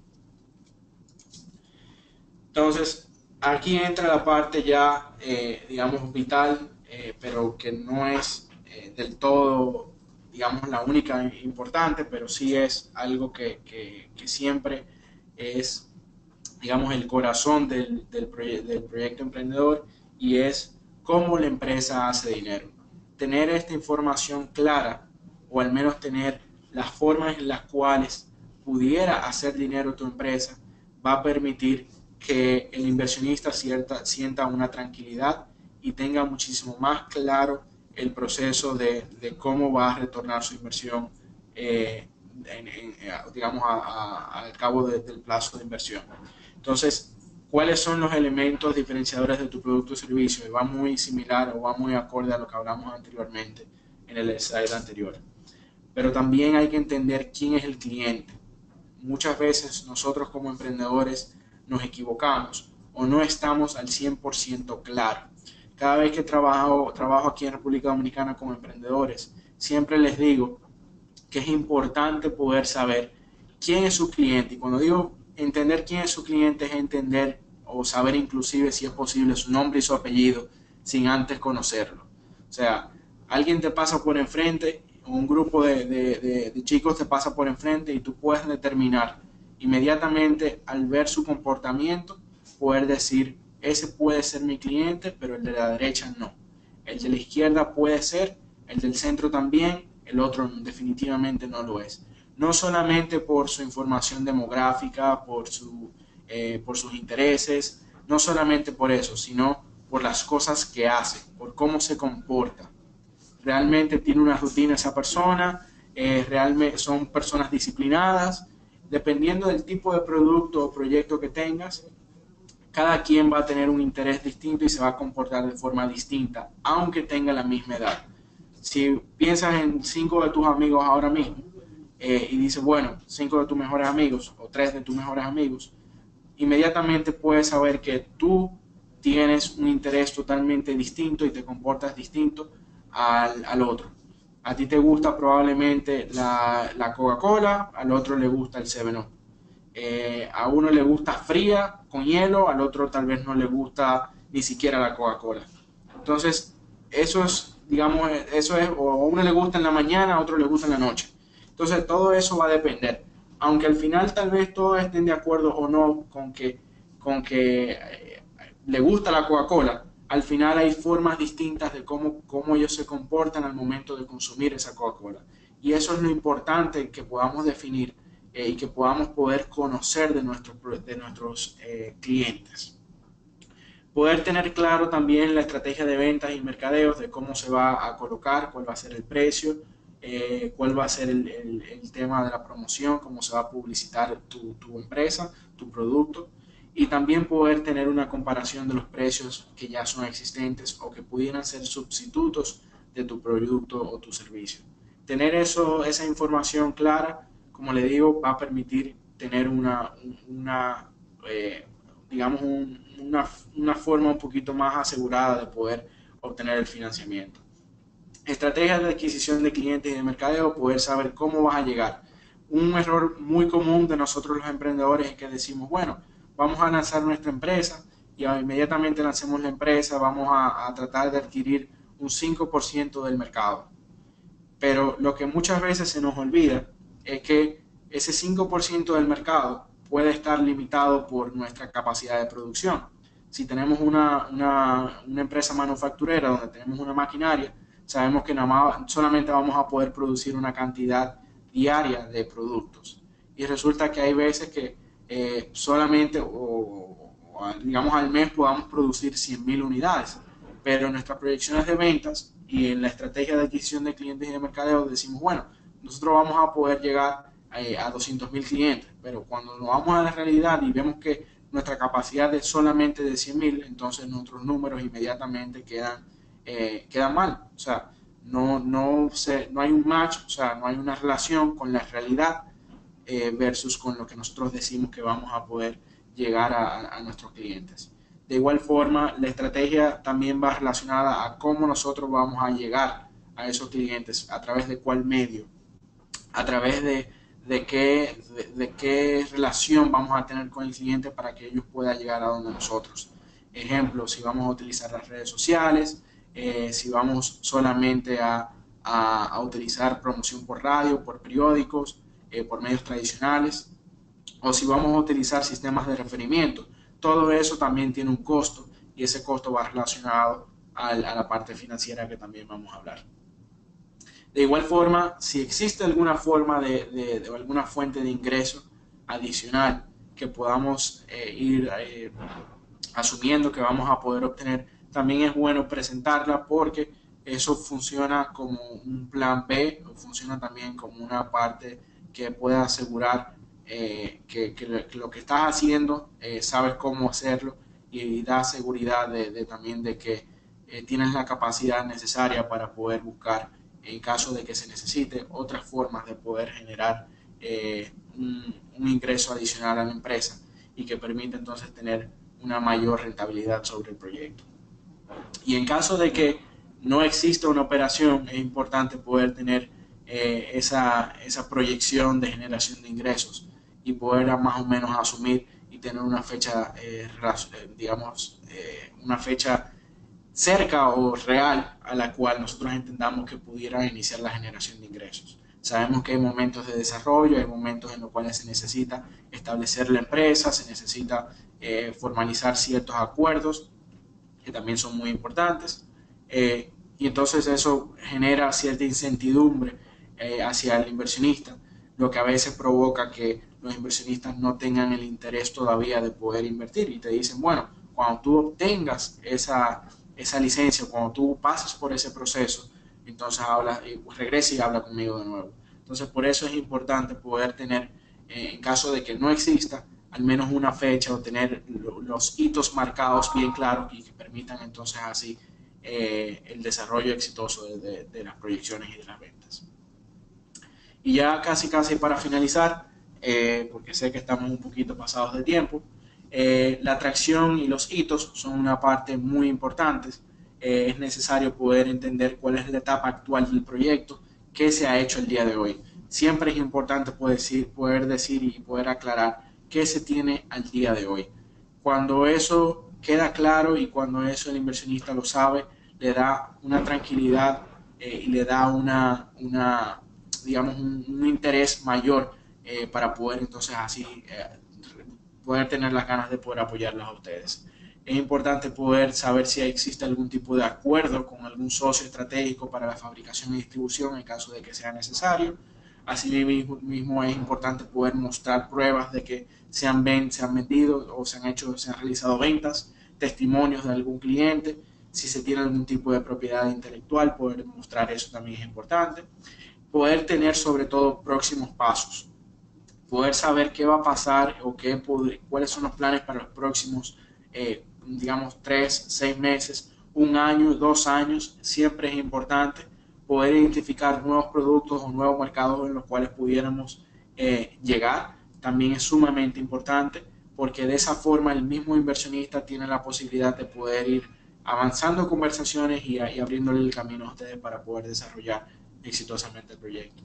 Entonces, aquí entra la parte ya, digamos, vital, pero que no es del todo, digamos, la única importante, pero sí es algo que siempre es, digamos, el corazón del proyecto emprendedor y es cómo la empresa hace dinero. Tener esta información clara o al menos tener las formas en las cuales pudiera hacer dinero tu empresa va a permitir que el inversionista sienta una tranquilidad y tenga muchísimo más claro el proceso de cómo va a retornar su inversión, digamos, al cabo del plazo de inversión. Entonces, ¿cuáles son los elementos diferenciadores de tu producto o servicio? Y va muy similar o va muy acorde a lo que hablamos anteriormente en el slide anterior. Pero también hay que entender quién es el cliente. Muchas veces nosotros como emprendedores nos equivocamos o no estamos al 100% claro. Cada vez que trabajo aquí en República Dominicana con emprendedores, siempre les digo que es importante poder saber quién es su cliente. Y cuando digo entender quién es su cliente, es entender o saber inclusive si es posible su nombre y su apellido sin antes conocerlo. O sea, alguien te pasa por enfrente, un grupo de chicos te pasa por enfrente y tú puedes determinar inmediatamente al ver su comportamiento, poder decir, ese puede ser mi cliente, pero el de la derecha no. El de la izquierda puede ser, el del centro también, el otro definitivamente no lo es. no solamente por su información demográfica, por sus intereses, no solamente por eso, sino por las cosas que hace, por cómo se comporta. Realmente tiene una rutina esa persona, realmente son personas disciplinadas. Dependiendo del tipo de producto o proyecto que tengas, cada quien va a tener un interés distinto y se va a comportar de forma distinta, aunque tenga la misma edad. Si piensas en 5 de tus amigos ahora mismo y dices, bueno, 5 de tus mejores amigos o 3 de tus mejores amigos, inmediatamente puedes saber que tú tienes un interés totalmente distinto y te comportas distinto al otro. A ti te gusta probablemente la Coca-Cola, al otro le gusta el 7-Up. A uno le gusta fría, con hielo, al otro tal vez no le gusta ni siquiera la Coca-Cola. Entonces, eso es, digamos, eso es, o a uno le gusta en la mañana, a otro le gusta en la noche. Entonces, todo eso va a depender. Aunque al final tal vez todos estén de acuerdo o no con que le gusta la Coca-Cola, al final hay formas distintas de cómo ellos se comportan al momento de consumir esa Coca-Cola. Y eso es lo importante que podamos definir y que podamos poder conocer de nuestros clientes. Poder tener claro también la estrategia de ventas y mercadeos, de cómo se va a colocar, cuál va a ser el precio, cuál va a ser el tema de la promoción, cómo se va a publicitar tu empresa, tu producto, y también poder tener una comparación de los precios que ya son existentes o que pudieran ser sustitutos de tu producto o tu servicio. Tener esa información clara, como le digo, va a permitir tener eh, digamos, una forma un poquito más asegurada de poder obtener el financiamiento. Estrategias de adquisición de clientes y de mercadeo, poder saber cómo vas a llegar. Un error muy común de nosotros los emprendedores es que decimos, bueno, vamos a lanzar nuestra empresa y inmediatamente lancemos la empresa, vamos a tratar de adquirir un 5% del mercado. Pero lo que muchas veces se nos olvida es que ese 5% del mercado puede estar limitado por nuestra capacidad de producción. Si tenemos una empresa manufacturera donde tenemos una maquinaria, sabemos que nada más, solamente vamos a poder producir una cantidad diaria de productos. Y resulta que hay veces que solamente, digamos al mes, podamos producir 100.000 unidades, pero nuestras proyecciones de ventas y en la estrategia de adquisición de clientes y de mercadeo decimos, bueno, nosotros vamos a poder llegar a 200.000 clientes, pero cuando nos vamos a la realidad y vemos que nuestra capacidad es solamente de 100.000, entonces nuestros números inmediatamente quedan mal. O sea, no hay un match, o sea, no hay una relación con la realidad versus con lo que nosotros decimos que vamos a poder llegar a nuestros clientes. De igual forma, la estrategia también va relacionada a cómo nosotros vamos a llegar a esos clientes, a través de cuál medio, a través de qué relación vamos a tener con el cliente para que ellos puedan llegar a donde nosotros. Ejemplo, si vamos a utilizar las redes sociales, si vamos solamente a utilizar promoción por radio, por periódicos, por medios tradicionales, o si vamos a utilizar sistemas de referimiento. Todo eso también tiene un costo y ese costo va relacionado a la parte financiera que también vamos a hablar. De igual forma, si existe alguna forma de alguna fuente de ingreso adicional que podamos ir asumiendo que vamos a poder obtener, también es bueno presentarla porque eso funciona como un plan B o funciona también como una parte que pueda asegurar que lo que estás haciendo sabes cómo hacerlo y da seguridad también de que tienes la capacidad necesaria para poder buscar, en caso de que se necesite, otras formas de poder generar un ingreso adicional a la empresa y que permite entonces tener una mayor rentabilidad sobre el proyecto. Y en caso de que no exista una operación, es importante poder tener esa proyección de generación de ingresos y poder más o menos asumir y tener una fecha, digamos, una fecha cerca o real a la cual nosotros entendamos que pudiera iniciar la generación de ingresos. Sabemos que hay momentos de desarrollo, hay momentos en los cuales se necesita establecer la empresa, se necesita formalizar ciertos acuerdos que también son muy importantes, y entonces eso genera cierta incertidumbre hacia el inversionista. lo que a veces provoca que los inversionistas no tengan el interés todavía de poder invertir y te dicen, bueno, cuando tú obtengas esa licencia, cuando tú pases por ese proceso, entonces regresa y habla conmigo de nuevo. Entonces, por eso es importante poder tener, en caso de que no exista, al menos una fecha o tener los hitos marcados bien claros y que permitan entonces así el desarrollo exitoso de las proyecciones y de las ventas. Y ya casi para finalizar, porque sé que estamos un poquito pasados de tiempo, la atracción y los hitos son una parte muy importante. Es necesario poder entender cuál es la etapa actual del proyecto, qué se ha hecho el día de hoy. Siempre es importante poder decir y poder aclarar qué se tiene al día de hoy. Cuando eso queda claro y cuando eso el inversionista lo sabe, le da una tranquilidad y le da digamos, un interés mayor para poder entonces así poder tener las ganas de poder apoyarlos a ustedes. Es importante poder saber si existe algún tipo de acuerdo con algún socio estratégico para la fabricación y distribución en caso de que sea necesario. Asimismo es importante poder mostrar pruebas de que se han vendido o se han realizado ventas, testimonios de algún cliente. Si se tiene algún tipo de propiedad intelectual, poder mostrar eso también es importante. Poder tener sobre todo próximos pasos, poder saber qué va a pasar o cuáles son los planes para los próximos, digamos, 3, 6 meses, 1 año, 2 años. Siempre es importante poder identificar nuevos productos o nuevos mercados en los cuales pudiéramos llegar. También es sumamente importante porque de esa forma el mismo inversionista tiene la posibilidad de poder ir avanzando conversaciones y abriéndole el camino a ustedes para poder desarrollar exitosamente el proyecto.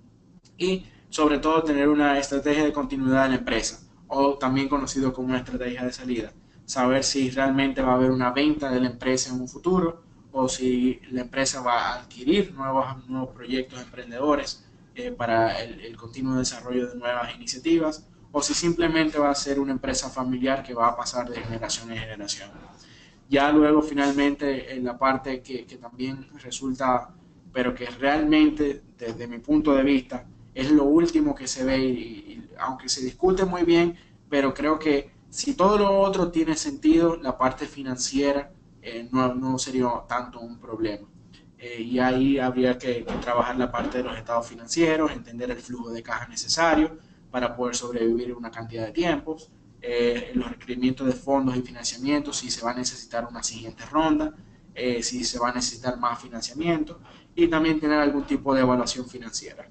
Y sobre todo tener una estrategia de continuidad en la empresa, o también conocido como una estrategia de salida. Saber si realmente va a haber una venta de la empresa en un futuro o si la empresa va a adquirir nuevos proyectos emprendedores para el continuo desarrollo de nuevas iniciativas, o si simplemente va a ser una empresa familiar que va a pasar de generación en generación. Ya luego finalmente en la parte que también resulta, pero que realmente desde mi punto de vista es lo último que se ve y aunque se discute muy bien, pero creo que si todo lo otro tiene sentido, la parte financiera no sería tanto un problema. Y ahí habría que trabajar la parte de los estados financieros, entender el flujo de caja necesario para poder sobrevivir una cantidad de tiempos, los requerimientos de fondos y financiamiento, si se va a necesitar una siguiente ronda, si se va a necesitar más financiamiento y también tener algún tipo de evaluación financiera.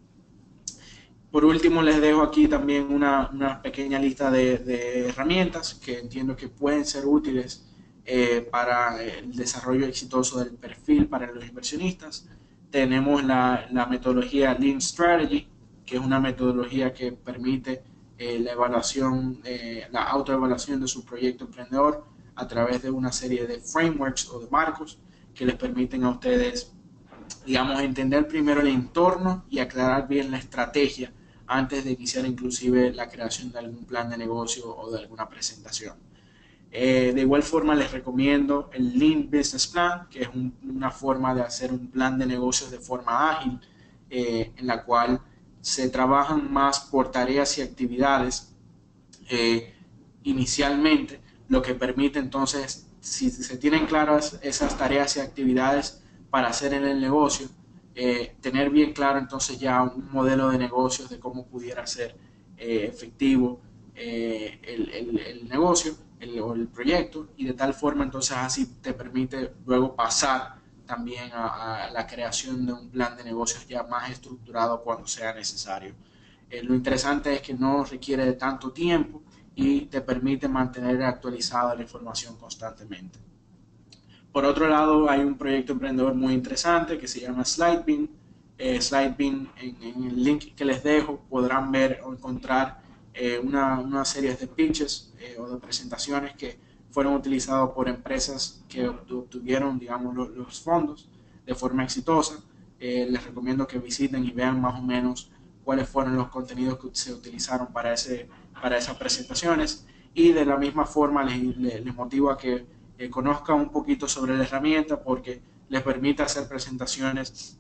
Por último, les dejo aquí también una pequeña lista de herramientas que entiendo que pueden ser útiles para el desarrollo exitoso del perfil para los inversionistas. Tenemos la metodología Lean Strategy, que es una metodología que permite la autoevaluación de su proyecto emprendedor a través de una serie de frameworks o de marcos que les permiten a ustedes, digamos, entender primero el entorno y aclarar bien la estrategia antes de iniciar inclusive la creación de algún plan de negocio o de alguna presentación. De igual forma les recomiendo el Lean Business Plan, que es una forma de hacer un plan de negocios de forma ágil, en la cual se trabajan más por tareas y actividades inicialmente, lo que permite entonces, si se tienen claras esas tareas y actividades para hacer en el negocio, tener bien claro entonces ya un modelo de negocios de cómo pudiera ser efectivo el negocio o el proyecto, y de tal forma entonces así te permite luego pasar también a la creación de un plan de negocios ya más estructurado cuando sea necesario. Lo interesante es que no requiere de tanto tiempo y te permite mantener actualizada la información constantemente. Por otro lado, hay un proyecto emprendedor muy interesante que se llama Slidebean. Slidebean, en el link que les dejo, podrán ver o encontrar una serie de pitches o de presentaciones que fueron utilizados por empresas que obtuvieron, digamos, los fondos de forma exitosa. Les recomiendo que visiten y vean más o menos cuáles fueron los contenidos que se utilizaron para esas presentaciones, y de la misma forma les motivo a que conozcan un poquito sobre la herramienta porque les permite hacer presentaciones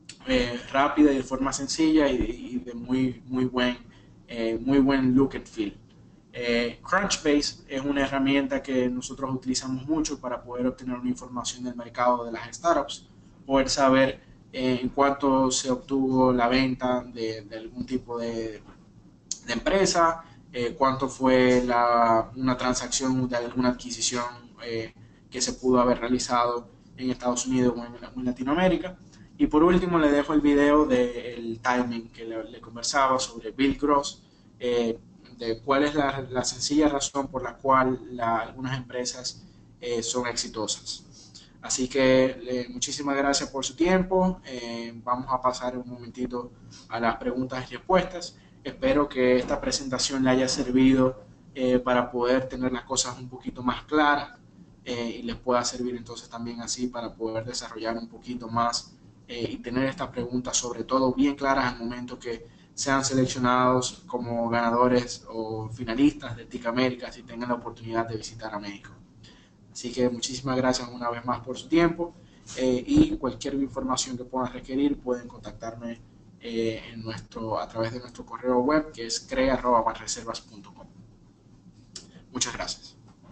rápida y de forma sencilla y de muy buen look and feel. Crunchbase es una herramienta que nosotros utilizamos mucho para poder obtener una información del mercado de las startups, poder saber en cuánto se obtuvo la venta de algún tipo de empresa, cuánto fue una transacción de alguna adquisición que se pudo haber realizado en Estados Unidos o en Latinoamérica. Y por último le dejo el video del timing que le conversaba sobre Bill Gross, de cuál es la sencilla razón por la cual algunas empresas son exitosas. Así que muchísimas gracias por su tiempo. Vamos a pasar un momentito a las preguntas y respuestas. Espero que esta presentación le haya servido para poder tener las cosas un poquito más claras y les pueda servir entonces también así para poder desarrollar un poquito más y tener estas preguntas sobre todo bien claras al momento que sean seleccionados como ganadores o finalistas de TIC América y tengan la oportunidad de visitar a México. Así que muchísimas gracias una vez más por su tiempo y cualquier información que puedan requerir pueden contactarme a través de nuestro correo web que es crea@banreservas.com. Muchas gracias.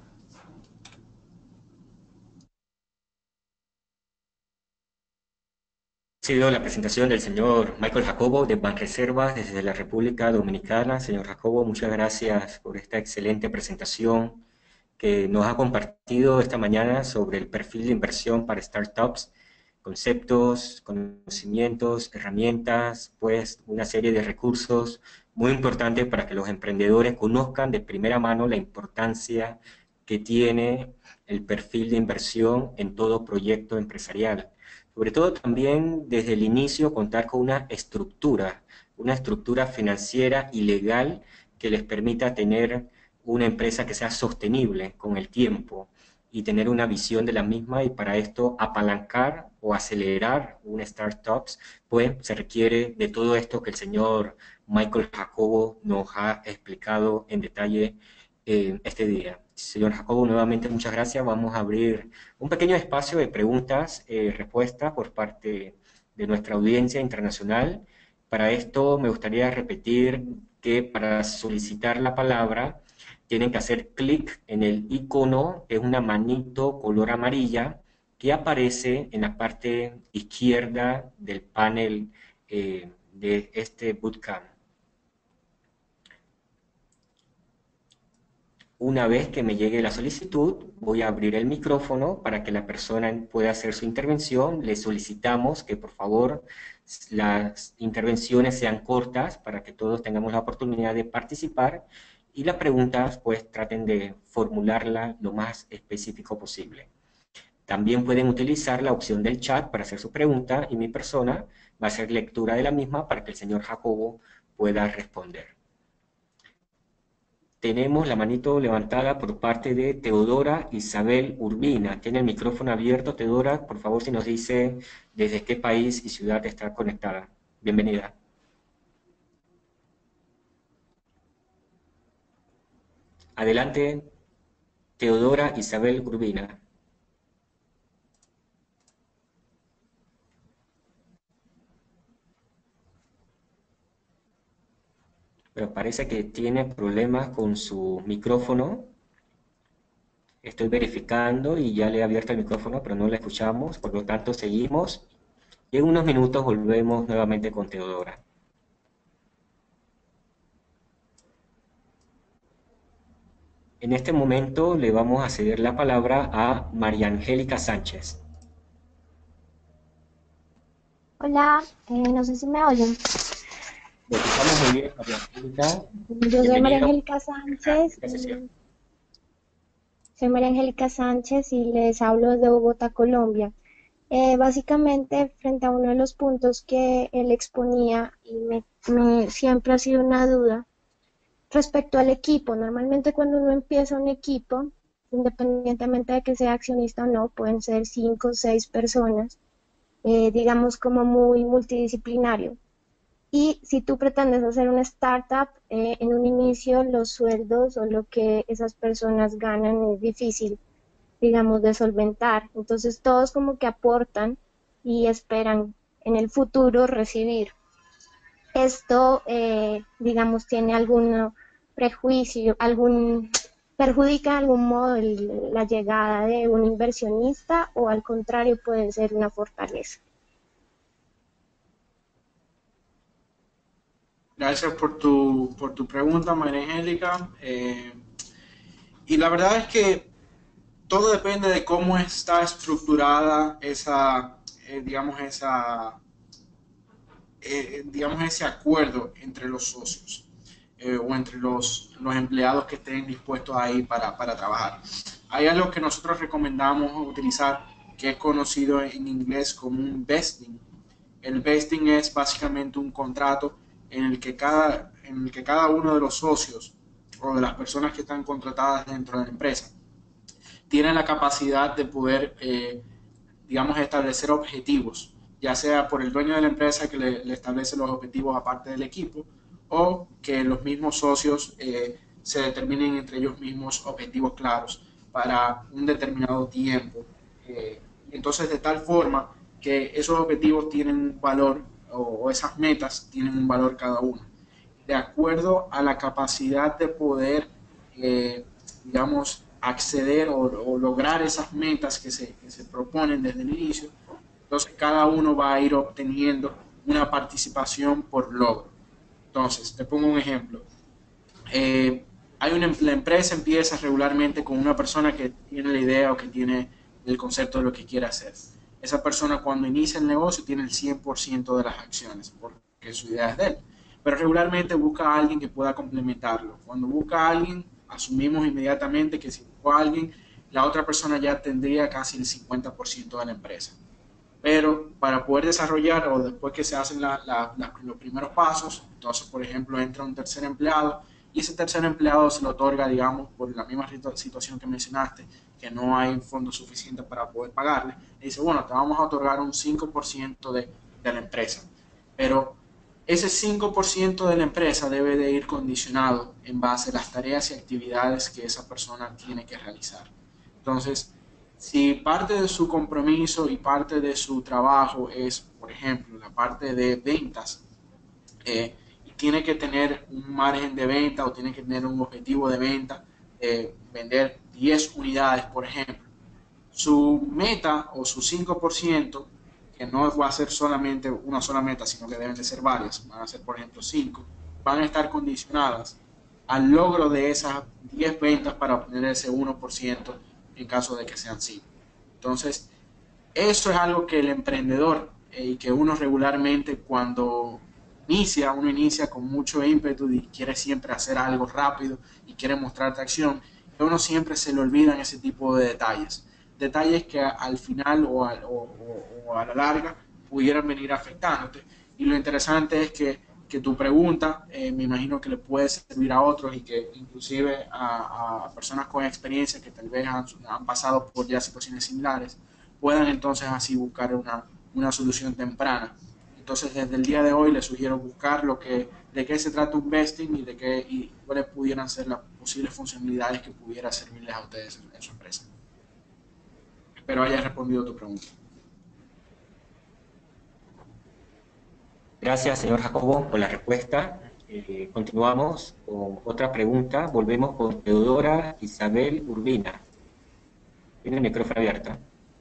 Ha sido la presentación del señor Michael Jacobo de Banreservas desde la República Dominicana. Señor Jacobo, muchas gracias por esta excelente presentación que nos ha compartido esta mañana sobre el perfil de inversión para startups, conceptos, conocimientos, herramientas, pues una serie de recursos muy importantes para que los emprendedores conozcan de primera mano la importancia que tiene el perfil de inversión en todo proyecto empresarial. Sobre todo también desde el inicio contar con una estructura financiera y legal que les permita tener una empresa que sea sostenible con el tiempo y tener una visión de la misma, y para esto apalancar o acelerar una startups, pues se requiere de todo esto que el señor Michael Jacobo nos ha explicado en detalle este día. Señor Jacobo, nuevamente muchas gracias. Vamos a abrir un pequeño espacio de preguntas y respuestas por parte de nuestra audiencia internacional. Para esto me gustaría repetir que para solicitar la palabra tienen que hacer clic en el icono, que es una manito color amarilla, que aparece en la parte izquierda del panel de este bootcamp. Una vez que me llegue la solicitud, voy a abrir el micrófono para que la persona pueda hacer su intervención. Le solicitamos que por favor las intervenciones sean cortas para que todos tengamos la oportunidad de participar, y las preguntas pues traten de formularla lo más específico posible. También pueden utilizar la opción del chat para hacer su pregunta y mi persona va a hacer lectura de la misma para que el señor Jacobo pueda responder. Tenemos la manito levantada por parte de Teodora Isabel Urbina. Tiene el micrófono abierto. Teodora, por favor, si nos dice desde qué país y ciudad está conectada. Bienvenida. Adelante, Teodora Isabel Urbina. Pero parece que tiene problemas con su micrófono. Estoy verificando y ya le he abierto el micrófono, pero no la escuchamos. Por lo tanto, seguimos. Y en unos minutos volvemos nuevamente con Teodora. En este momento le vamos a ceder la palabra a María Angélica Sánchez. Hola, no sé si me oyen. Lo escuchamos muy bien, María Angélica. Yo soy María Bienvenida Angélica Sánchez. a esta sesión. Soy María Angélica Sánchez y les hablo desde Bogotá, Colombia. Básicamente, frente a uno de los puntos que él exponía y siempre ha sido una duda respecto al equipo. Normalmente cuando uno empieza un equipo, independientemente de que sea accionista o no, pueden ser 5 o 6 personas, digamos como muy multidisciplinario. Y si tú pretendes hacer una startup, en un inicio los sueldos o lo que esas personas ganan es difícil, digamos, de solventar. Entonces todos como que aportan y esperan en el futuro recibir. Esto, digamos, tiene algún prejuicio, perjudica de algún modo la llegada de un inversionista o al contrario puede ser una fortaleza. Gracias por tu pregunta, María Angélica. Y la verdad es que todo depende de cómo está estructurada digamos, ese acuerdo entre los socios o entre los empleados que estén dispuestos ahí para trabajar. Hay algo que nosotros recomendamos utilizar que es conocido en inglés como un vesting. El vesting es básicamente un contrato en el que cada uno de los socios o de las personas que están contratadas dentro de la empresa tienen la capacidad de poder, digamos, establecer objetivos, ya sea por el dueño de la empresa que le establece los objetivos aparte del equipo, o que los mismos socios se determinen entre ellos mismos objetivos claros para un determinado tiempo. Entonces, de tal forma que esos objetivos tienen un valor o esas metas tienen un valor cada uno, de acuerdo a la capacidad de poder, digamos, acceder o lograr esas metas que se proponen desde el inicio. Entonces cada uno va a ir obteniendo una participación por logro. Entonces, te pongo un ejemplo. La empresa empieza regularmente con una persona que tiene la idea o que tiene el concepto de lo que quiere hacer. Esa persona cuando inicia el negocio tiene el 100% de las acciones, porque su idea es de él. Pero regularmente busca a alguien que pueda complementarlo. Cuando busca a alguien, asumimos inmediatamente que si busca a alguien, la otra persona ya tendría casi el 50% de la empresa. Pero para poder desarrollar o después que se hacen los primeros pasos, entonces por ejemplo entra un tercer empleado y ese tercer empleado se lo otorga, digamos, por la misma situación que mencionaste, que no hay fondos suficientes para poder pagarle, le dice, bueno, te vamos a otorgar un 5% de la empresa, pero ese 5% de la empresa debe de ir condicionado en base a las tareas y actividades que esa persona tiene que realizar. Entonces, si parte de su compromiso y parte de su trabajo es, por ejemplo, la parte de ventas, y tiene que tener un margen de venta o tiene que tener un objetivo de venta, vender 10 unidades, por ejemplo, su meta o su 5%, que no va a ser solamente una sola meta, sino que deben de ser varias, van a ser, por ejemplo, 5, van a estar condicionadas al logro de esas 10 ventas para obtener ese 1% en caso de que sean 5. Entonces, eso es algo que el emprendedor y que uno regularmente cuando uno inicia con mucho ímpetu y quiere siempre hacer algo rápido y quiere mostrarte acción, a uno siempre se le olvidan ese tipo de detalles. Detalles que al final o a la larga pudieran venir afectándote. Y lo interesante es que tu pregunta me imagino que le puede servir a otros y que inclusive a personas con experiencia que tal vez han pasado por ya situaciones similares puedan entonces así buscar una solución temprana. Entonces desde el día de hoy les sugiero buscar de qué se trata un vesting y cuáles pudieran ser las posibles funcionalidades que pudiera servirles a ustedes en su empresa. Espero haya respondido tu pregunta. Gracias, señor Jacobo, por la respuesta. Continuamos con otra pregunta. Volvemos con Teodora Isabel Urbina. Tiene el micrófono abierto.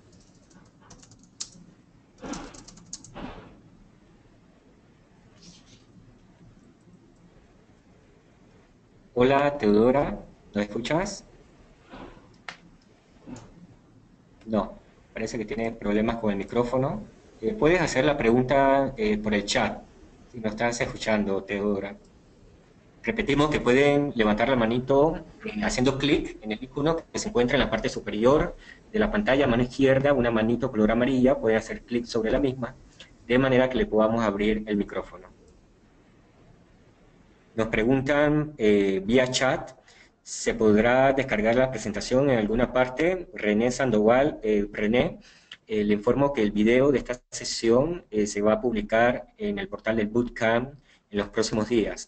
Hola, Teodora, ¿nos escuchas? No, parece que tiene problemas con el micrófono. Puedes hacer la pregunta por el chat, si no estás escuchando, Teodora. Repetimos que pueden levantar la manito haciendo clic en el icono que se encuentra en la parte superior de la pantalla, a mano izquierda, una manito color amarilla, puede hacer clic sobre la misma, de manera que le podamos abrir el micrófono. Nos preguntan vía chat, ¿se podrá descargar la presentación en alguna parte? René Sandoval, René, le informo que el video de esta sesión se va a publicar en el portal del Bootcamp en los próximos días,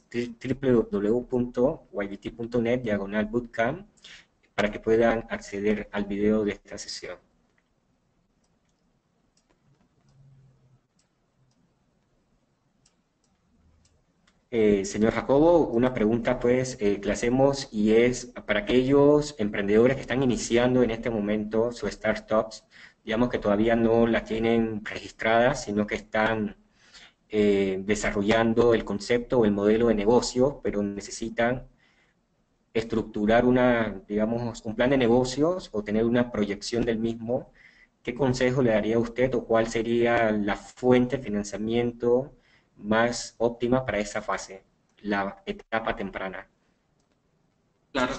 www.ybt.net/bootcamp, para que puedan acceder al video de esta sesión. Señor Jacobo, una pregunta pues que le hacemos y es para aquellos emprendedores que están iniciando en este momento sus startups, digamos que todavía no las tienen registradas, sino que están desarrollando el concepto o el modelo de negocio, pero necesitan estructurar digamos, un plan de negocios o tener una proyección del mismo. ¿Qué consejo le daría a usted o cuál sería la fuente de financiamiento más óptima para esa fase, la etapa temprana? Claro.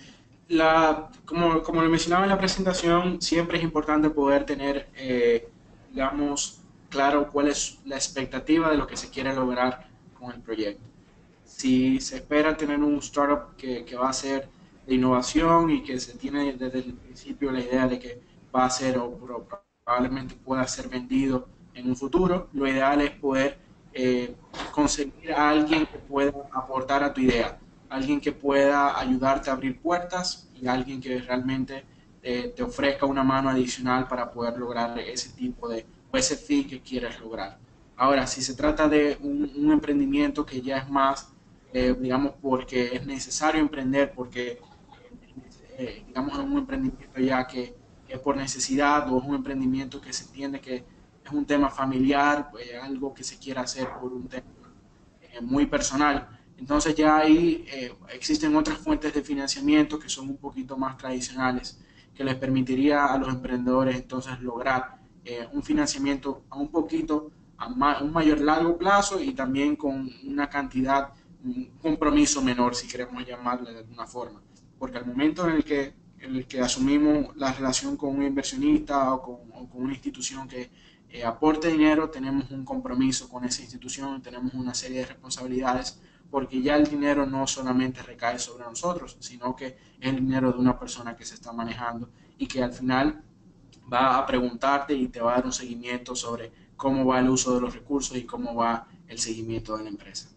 Como lo mencionaba en la presentación, siempre es importante poder tener, digamos, claro cuál es la expectativa de lo que se quiere lograr con el proyecto. Si se espera tener un startup que va a ser de innovación y que se tiene desde el principio la idea de que va a ser o probablemente pueda ser vendido en un futuro, lo ideal es poder conseguir a alguien que pueda aportar a tu idea, alguien que pueda ayudarte a abrir puertas y alguien que realmente te ofrezca una mano adicional para poder lograr ese tipo de, o ese fin que quieres lograr. Ahora, si se trata de un emprendimiento que ya es más, digamos, porque es necesario emprender, porque, digamos, es un emprendimiento ya que es por necesidad o es un emprendimiento que se entiende que es un tema familiar, algo que se quiera hacer por un tema muy personal. Entonces ya ahí existen otras fuentes de financiamiento que son un poquito más tradicionales, que les permitiría a los emprendedores entonces lograr un financiamiento a un poquito, un mayor largo plazo y también con una cantidad, un compromiso menor, si queremos llamarle de alguna forma. Porque al momento en el que asumimos la relación con un inversionista o con una institución que aporte dinero, tenemos un compromiso con esa institución, tenemos una serie de responsabilidades, porque ya el dinero no solamente recae sobre nosotros, sino que es el dinero de una persona que se está manejando y que al final va a preguntarte y te va a dar un seguimiento sobre cómo va el uso de los recursos y cómo va el seguimiento de la empresa.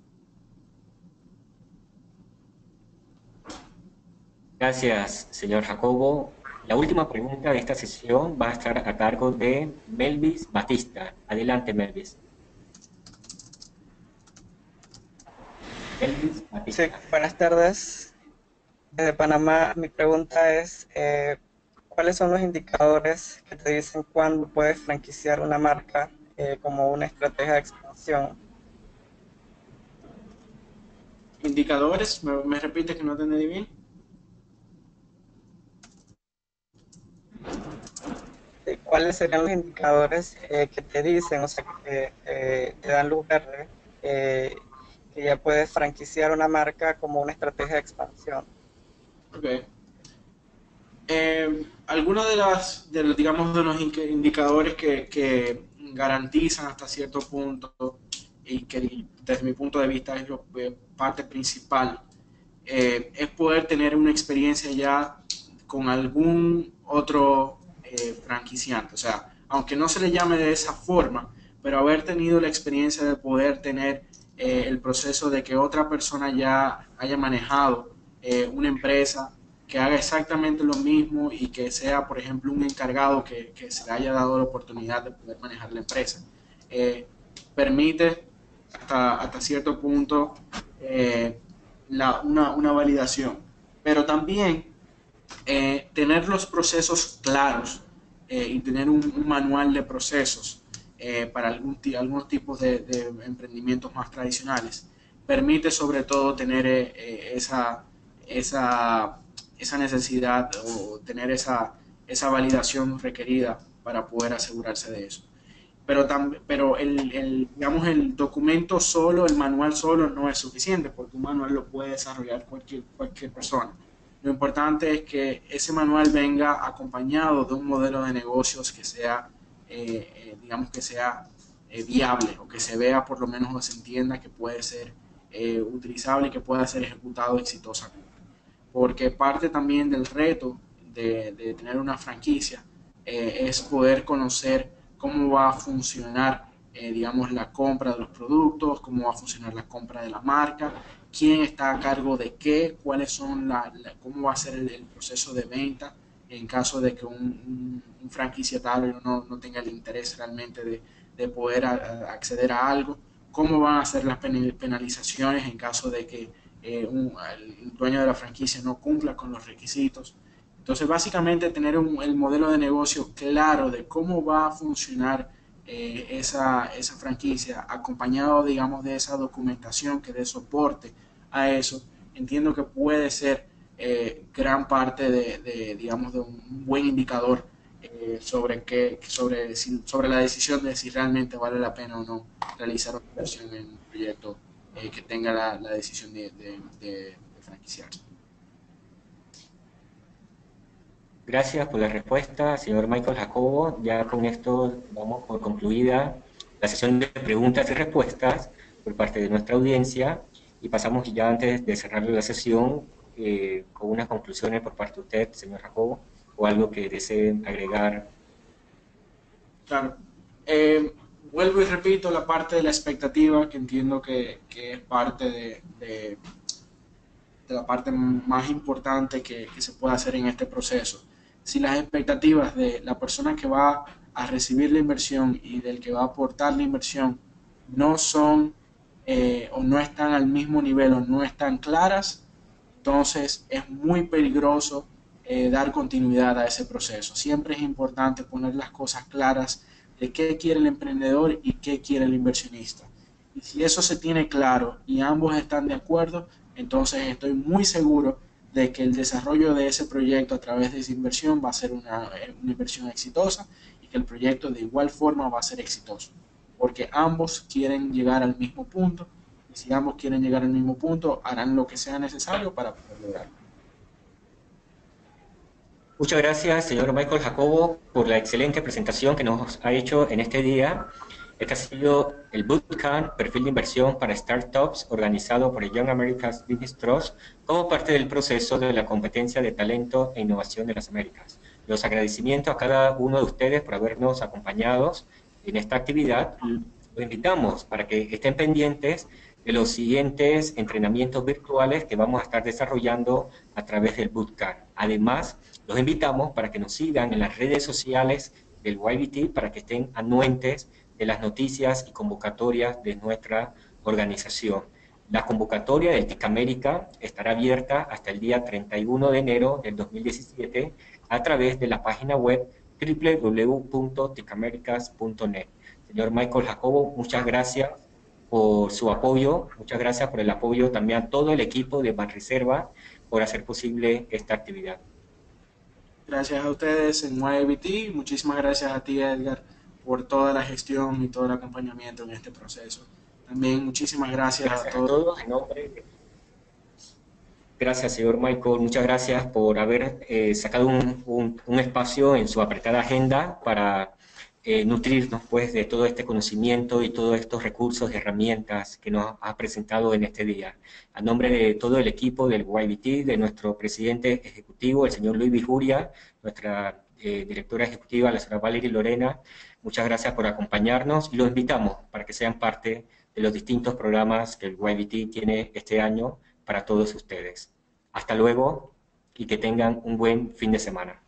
Gracias, señor Jacobo. La última pregunta de esta sesión va a estar a cargo de Melvis Batista. Adelante, Melvis. Melvis Sí, Batista. buenas tardes. Desde Panamá, mi pregunta es, ¿cuáles son los indicadores que te dicen cuándo puedes franquiciar una marca como una estrategia de expansión? Indicadores, me repite que no te entendí bien. ¿Cuáles serían los indicadores que te dicen, o sea, que te dan luz verde, que ya puedes franquiciar una marca como una estrategia de expansión? Okay. Algunos digamos, de los indicadores que garantizan hasta cierto punto y que desde mi punto de vista es parte principal, es poder tener una experiencia ya con algún otro franquiciante. O sea, aunque no se le llame de esa forma, pero haber tenido la experiencia de poder tener el proceso de que otra persona ya haya manejado una empresa que haga exactamente lo mismo y que sea, por ejemplo, un encargado que se le haya dado la oportunidad de poder manejar la empresa. Permite hasta cierto punto una validación, pero también tener los procesos claros y tener un manual de procesos para algunos tipos de emprendimientos más tradicionales permite sobre todo tener esa, esa necesidad o tener esa validación requerida para poder asegurarse de eso. Pero digamos, el documento solo, el manual solo no es suficiente porque un manual lo puede desarrollar cualquier persona. Lo importante es que ese manual venga acompañado de un modelo de negocios que sea, digamos, que sea viable o que se vea por lo menos o se entienda que puede ser utilizable y que pueda ser ejecutado exitosamente. Porque parte también del reto de tener una franquicia es poder conocer cómo va a funcionar, digamos, la compra de los productos, cómo va a funcionar la compra de la marca, quién está a cargo de qué, cuáles son cómo va a ser el proceso de venta en caso de que un franquiciatario no tenga el interés realmente de poder acceder a algo, cómo van a ser las penalizaciones en caso de que el dueño de la franquicia no cumpla con los requisitos. Entonces, básicamente tener el modelo de negocio claro de cómo va a funcionar esa franquicia, acompañado, digamos, de esa documentación que dé soporte a eso, entiendo que puede ser gran parte digamos, de un buen indicador sobre la decisión de si realmente vale la pena o no realizar una inversión en un proyecto que tenga la decisión de franquiciarse. Gracias por la respuesta, señor Michael Jacobo. Ya con esto damos por concluida la sesión de preguntas y respuestas por parte de nuestra audiencia y pasamos ya antes de cerrar la sesión con unas conclusiones por parte de usted, señor Jacobo, o algo que deseen agregar. Claro. Vuelvo y repito la parte de la expectativa, que entiendo que es parte de la parte más importante que se puede hacer en este proceso. Si las expectativas de la persona que va a recibir la inversión y del que va a aportar la inversión no son o no están al mismo nivel o no están claras, entonces es muy peligroso dar continuidad a ese proceso. Siempre es importante poner las cosas claras de qué quiere el emprendedor y qué quiere el inversionista. Y si eso se tiene claro y ambos están de acuerdo, entonces estoy muy seguro de que el desarrollo de ese proyecto a través de esa inversión va a ser una inversión exitosa y que el proyecto de igual forma va a ser exitoso, porque ambos quieren llegar al mismo punto y si ambos quieren llegar al mismo punto, harán lo que sea necesario para poder lograrlo. Muchas gracias, señor Michael Jacobo, por la excelente presentación que nos ha hecho en este día. Este ha sido el Bootcamp Perfil de Inversión para Startups, organizado por el Young Americas Business Trust, como parte del proceso de la competencia de talento e innovación de las Américas. Los agradecimientos a cada uno de ustedes por habernos acompañado en esta actividad. Los invitamos para que estén pendientes de los siguientes entrenamientos virtuales que vamos a estar desarrollando a través del Bootcamp. Además, los invitamos para que nos sigan en las redes sociales del YBT para que estén anuentes de las noticias y convocatorias de nuestra organización. La convocatoria del TIC América estará abierta hasta el día 31 de enero del 2017 a través de la página web www.ticamericas.net. Señor Michael Jacobo, muchas gracias por su apoyo, muchas gracias por el apoyo también a todo el equipo de Banreserva por hacer posible esta actividad. Gracias a ustedes en YBT, muchísimas gracias a ti, Edgar, por toda la gestión y todo el acompañamiento en este proceso. También muchísimas gracias a todos. Gracias, señor Michael. Muchas gracias por haber sacado un espacio en su apretada agenda para nutrirnos pues, de todo este conocimiento y todos estos recursos y herramientas que nos ha presentado en este día. A nombre de todo el equipo del YBT, de nuestro presidente ejecutivo, el señor Luis Vijuria, nuestra directora ejecutiva, la señora Valerie Lorena, muchas gracias por acompañarnos y los invitamos para que sean parte de los distintos programas que el YBT tiene este año para todos ustedes. Hasta luego y que tengan un buen fin de semana.